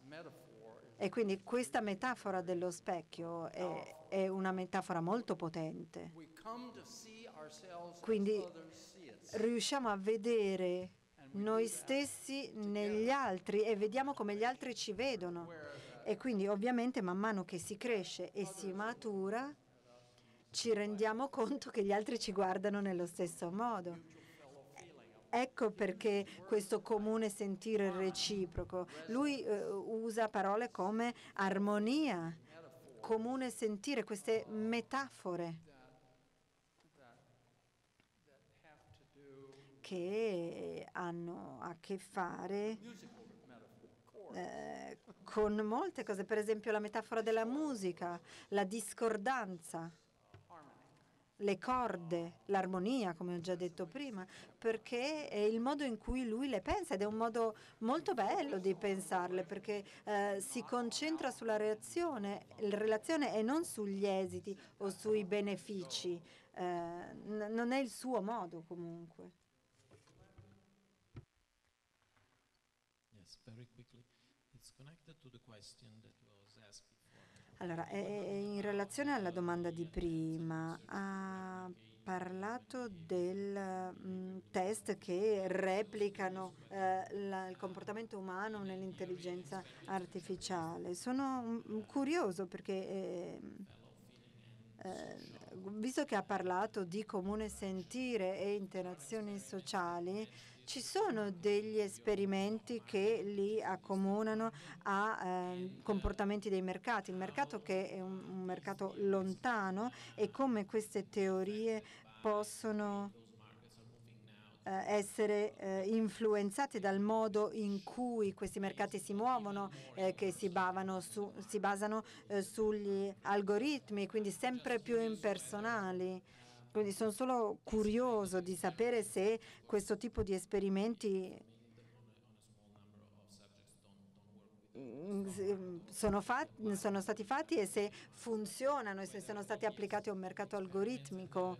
E quindi questa metafora dello specchio è, è una metafora molto potente. We come to see ourselves as Quindi others see us. riusciamo a vedere noi stessi negli altri e vediamo come gli altri ci vedono. E quindi ovviamente man mano che si cresce e si matura ci rendiamo conto che gli altri ci guardano nello stesso modo. Ecco perché questo comune sentire reciproco. Lui eh, usa parole come armonia, comune sentire, queste metafore. che hanno a che fare eh, con molte cose, per esempio la metafora della musica, la discordanza, le corde, l'armonia, come ho già detto prima, perché è il modo in cui lui le pensa ed è un modo molto bello di pensarle, perché eh, si concentra sulla reazione, la relazione e non sugli esiti o sui benefici. Eh, n- non è il suo modo comunque. Yes, very quickly. It's connected to the question that was asked before. Allora, eh, in relazione alla domanda di prima, ha parlato del mm, test che replicano eh, la- il comportamento umano nell'intelligenza artificiale. Sono mm, curioso perché, eh, eh, visto che ha parlato di comune sentire e interazioni sociali, ci sono degli esperimenti che li accomunano a eh, comportamenti dei mercati, il mercato che è un, un mercato lontano e come queste teorie possono eh, essere eh, influenzate dal modo in cui questi mercati si muovono, eh, che si, bavano su, si basano eh, sugli algoritmi, quindi sempre più impersonali. Quindi sono solo curioso di sapere se questo tipo di esperimenti mm, s- sono, fat- sono stati fatti e se funzionano e se sono stati applicati a un mercato algoritmico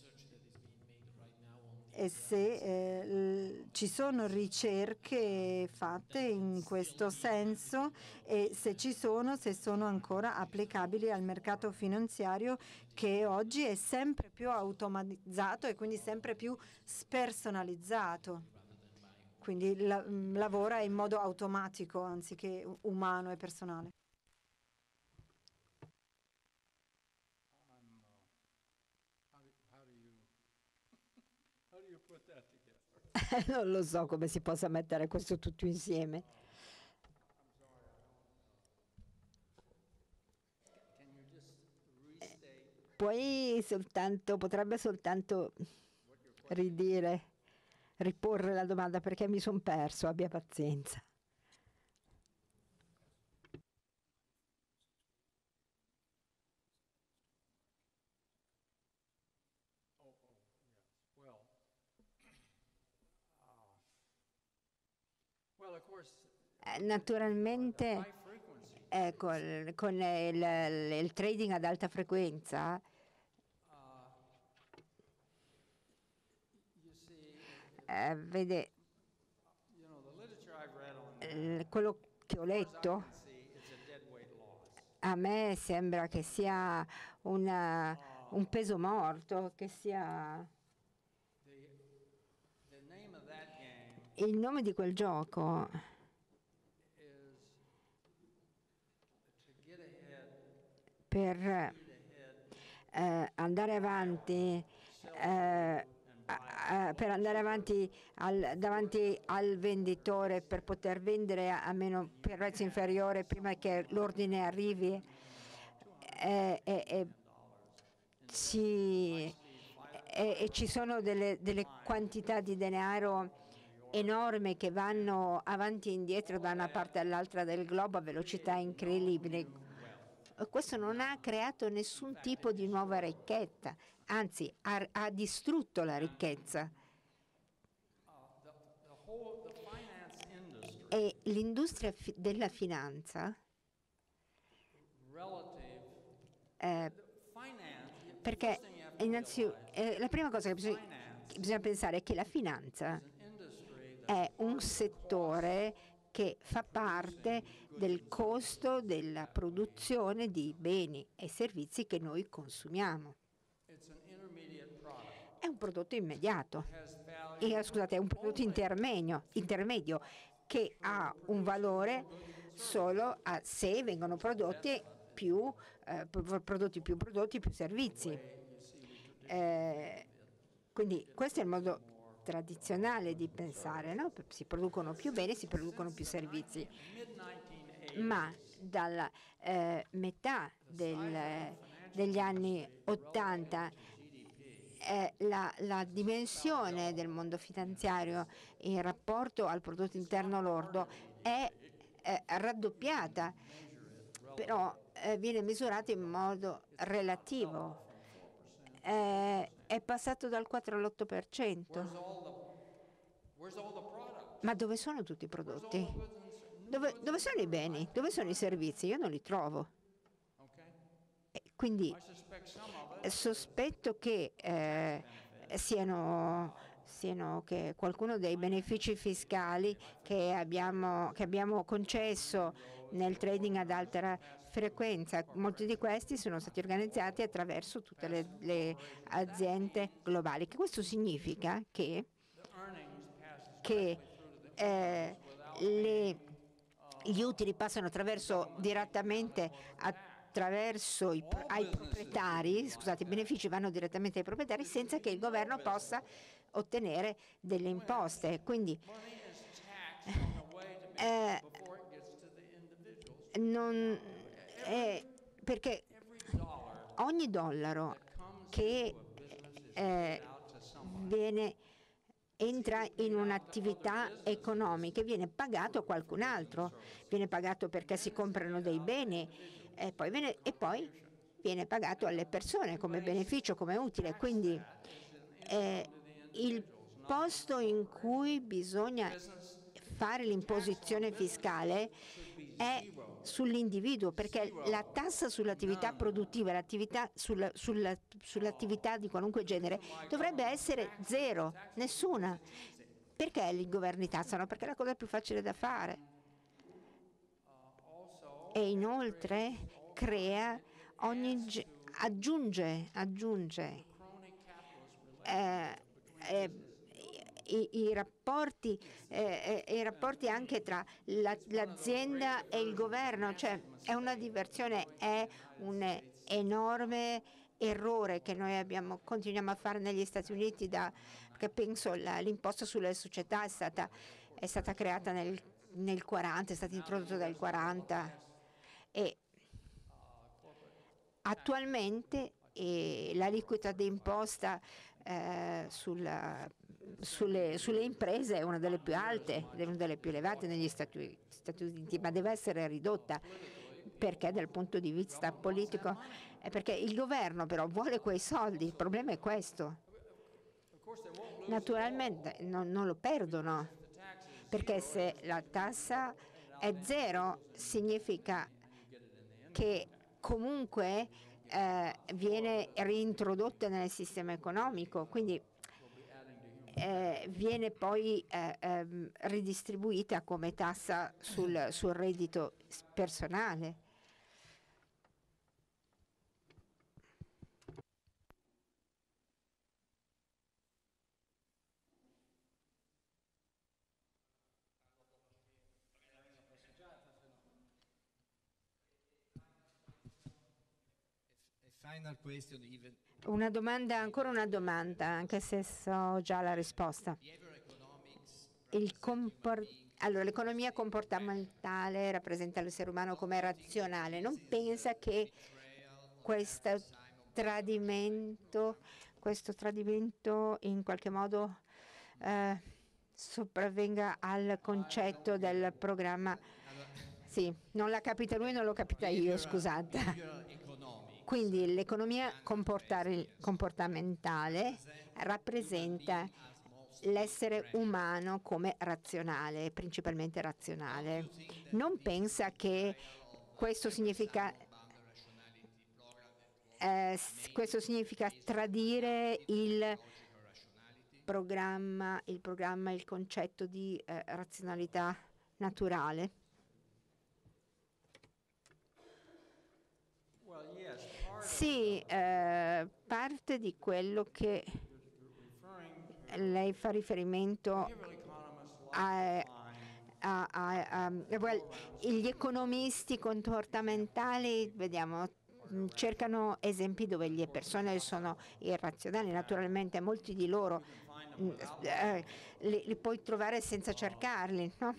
e se eh, l- ci sono ricerche fatte in questo senso e se ci sono, se sono ancora applicabili al mercato finanziario che oggi è sempre più automatizzato e quindi sempre più spersonalizzato. Quindi la- mh, lavora in modo automatico anziché u- umano e personale. Non lo so come si possa mettere questo tutto insieme. Poi soltanto, potrebbe soltanto ridire, riporre la domanda perché mi sono perso, abbia pazienza. Eh, Naturalmente, eh, col- con il, il trading ad alta frequenza, eh, vede, eh, quello che ho letto, a me sembra che sia una- un peso morto, che sia il nome di quel gioco. Per eh, andare avanti, eh, a- a- per andare avanti al- davanti al venditore per poter vendere a, a meno per prezzo inferiore prima che l'ordine arrivi eh, e, e ci, e- e ci sono delle, delle quantità di denaro enormi che vanno avanti e indietro da una parte all'altra del globo a velocità incredibili. Questo non ha creato nessun tipo di nuova ricchezza, anzi ha, ha distrutto la ricchezza. E l'industria fi- della finanza, eh, perché innanzitutto eh, la prima cosa che bisogna, che bisogna pensare è che la finanza è un settore che fa parte del costo della produzione di beni e servizi che noi consumiamo. È un prodotto immediato, eh, scusate, è un prodotto intermedio, intermedio che ha un valore solo a se vengono prodotti più, eh, pro- prodotti più prodotti, più servizi. Eh, quindi questo è il modo tradizionale di pensare, no? Si producono più beni, si producono più servizi. Ma dalla eh, metà del- degli anni ottanta eh, la, la dimensione del mondo finanziario in rapporto al prodotto interno lordo è eh, raddoppiata, però eh, viene misurato in modo relativo. Eh, è passato dal quattro all'otto per cento. Ma dove sono tutti i prodotti? Dove, dove sono i beni? Dove sono i servizi? Io non li trovo. E quindi sospetto che eh, siano, siano che qualcuno dei benefici fiscali che abbiamo, che abbiamo concesso nel trading ad alta frequenza, molti di questi sono stati organizzati attraverso tutte le, le aziende globali. Che questo significa che, che eh, le, gli utili passano attraverso direttamente attraverso i, ai proprietari, scusate, i benefici vanno direttamente ai proprietari senza che il governo possa ottenere delle imposte. Quindi eh, non, eh, perché ogni dollaro che eh, viene entra in un'attività economica e viene pagato a qualcun altro, viene pagato perché si comprano dei beni e poi viene, e poi viene pagato alle persone come beneficio, come utile. Quindi eh, il posto in cui bisogna fare l'imposizione fiscale è sull'individuo, perché la tassa sull'attività produttiva, l'attività sulla, sulla, sull'attività di qualunque genere dovrebbe essere zero, nessuna. Perché i governi tassano? Perché è la cosa più facile da fare. E inoltre crea ogni aggiunge aggiunge eh, eh, I, i, rapporti, eh, i rapporti anche tra la, l'azienda e il governo, cioè è una diversione, è un enorme errore che noi abbiamo, continuiamo a fare negli Stati Uniti, da, perché penso la, l'imposta sulle società è stata, è stata creata nel, nel quaranta, è stata introdotta nel quaranta e attualmente eh, l'aliquota di imposta eh, sulla Sulle, sulle imprese è una delle più alte, è una delle più elevate negli Stati, Stati Uniti, ma deve essere ridotta perché dal punto di vista politico, è perché il governo però vuole quei soldi, il problema è questo. Naturalmente non, non lo perdono, perché se la tassa è zero significa che comunque eh, viene reintrodotta nel sistema economico, quindi Eh, viene poi eh, ehm, ridistribuita come tassa sul, sul reddito personale. Una domanda, ancora una domanda, anche se so già la risposta. Il compor- allora, l'economia comportamentale rappresenta l'essere umano come razionale. Non pensa che questo tradimento, questo tradimento in qualche modo eh, sopravvenga al concetto del programma? Sì, non l'ha capita lui, non l'ho capita io, scusate. Quindi l'economia comportamentale rappresenta l'essere umano come razionale, principalmente razionale. Non pensa che questo significa, eh, questo significa tradire il programma, il programma, il concetto di eh, razionalità naturale? Sì, eh, parte di quello che lei fa riferimento a, a, a, a well, gli economisti comportamentali, vediamo, cercano esempi dove le persone sono irrazionali. Naturalmente molti di loro eh, li, li puoi trovare senza cercarli, no?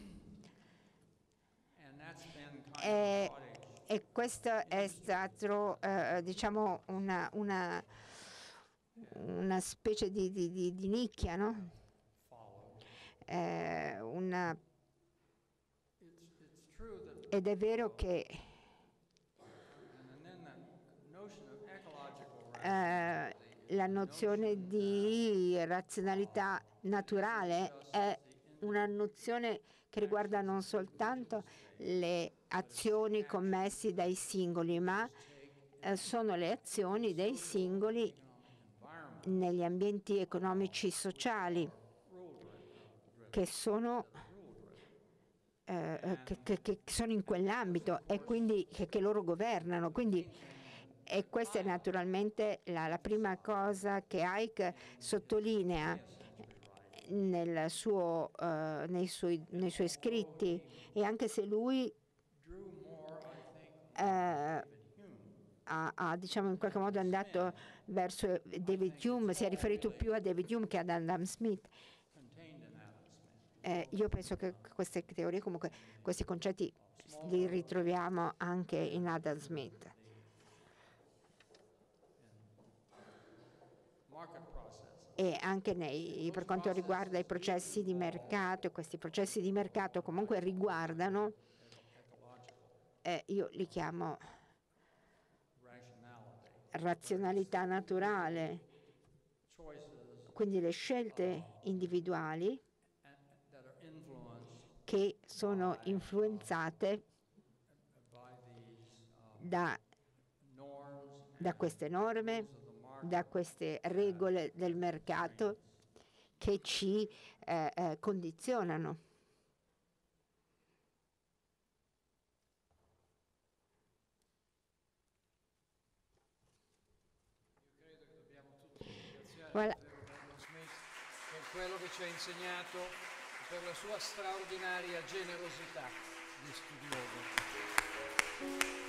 E, E questo è stato, eh, diciamo, una, una, una specie di, di, di, di nicchia, no? Eh, una... Ed è vero che eh, la nozione di razionalità naturale è una nozione che riguarda non soltanto le azioni commesse dai singoli, ma eh, sono le azioni dei singoli negli ambienti economici sociali che sono, eh, che, che, che sono in quell'ambito e quindi che, che loro governano. Quindi, e questa è naturalmente la, la prima cosa che Ike sottolinea nel suo, uh, nei, suoi, nei suoi scritti, e anche se lui uh, ha, ha diciamo in qualche modo andato verso David Hume, si è riferito più a David Hume che ad Adam Smith. Eh, io penso che queste teorie, comunque questi concetti li ritroviamo anche in Adam Smith. E anche nei, per quanto riguarda i processi di mercato, questi processi di mercato comunque riguardano, eh, io li chiamo razionalità naturale, quindi le scelte individuali che sono influenzate da, da queste norme, da queste regole del mercato che ci eh, eh, condizionano. Io credo che dobbiamo tutti ringraziare Voilà. Adam Smith per quello che ci ha insegnato, per la sua straordinaria generosità di studioso.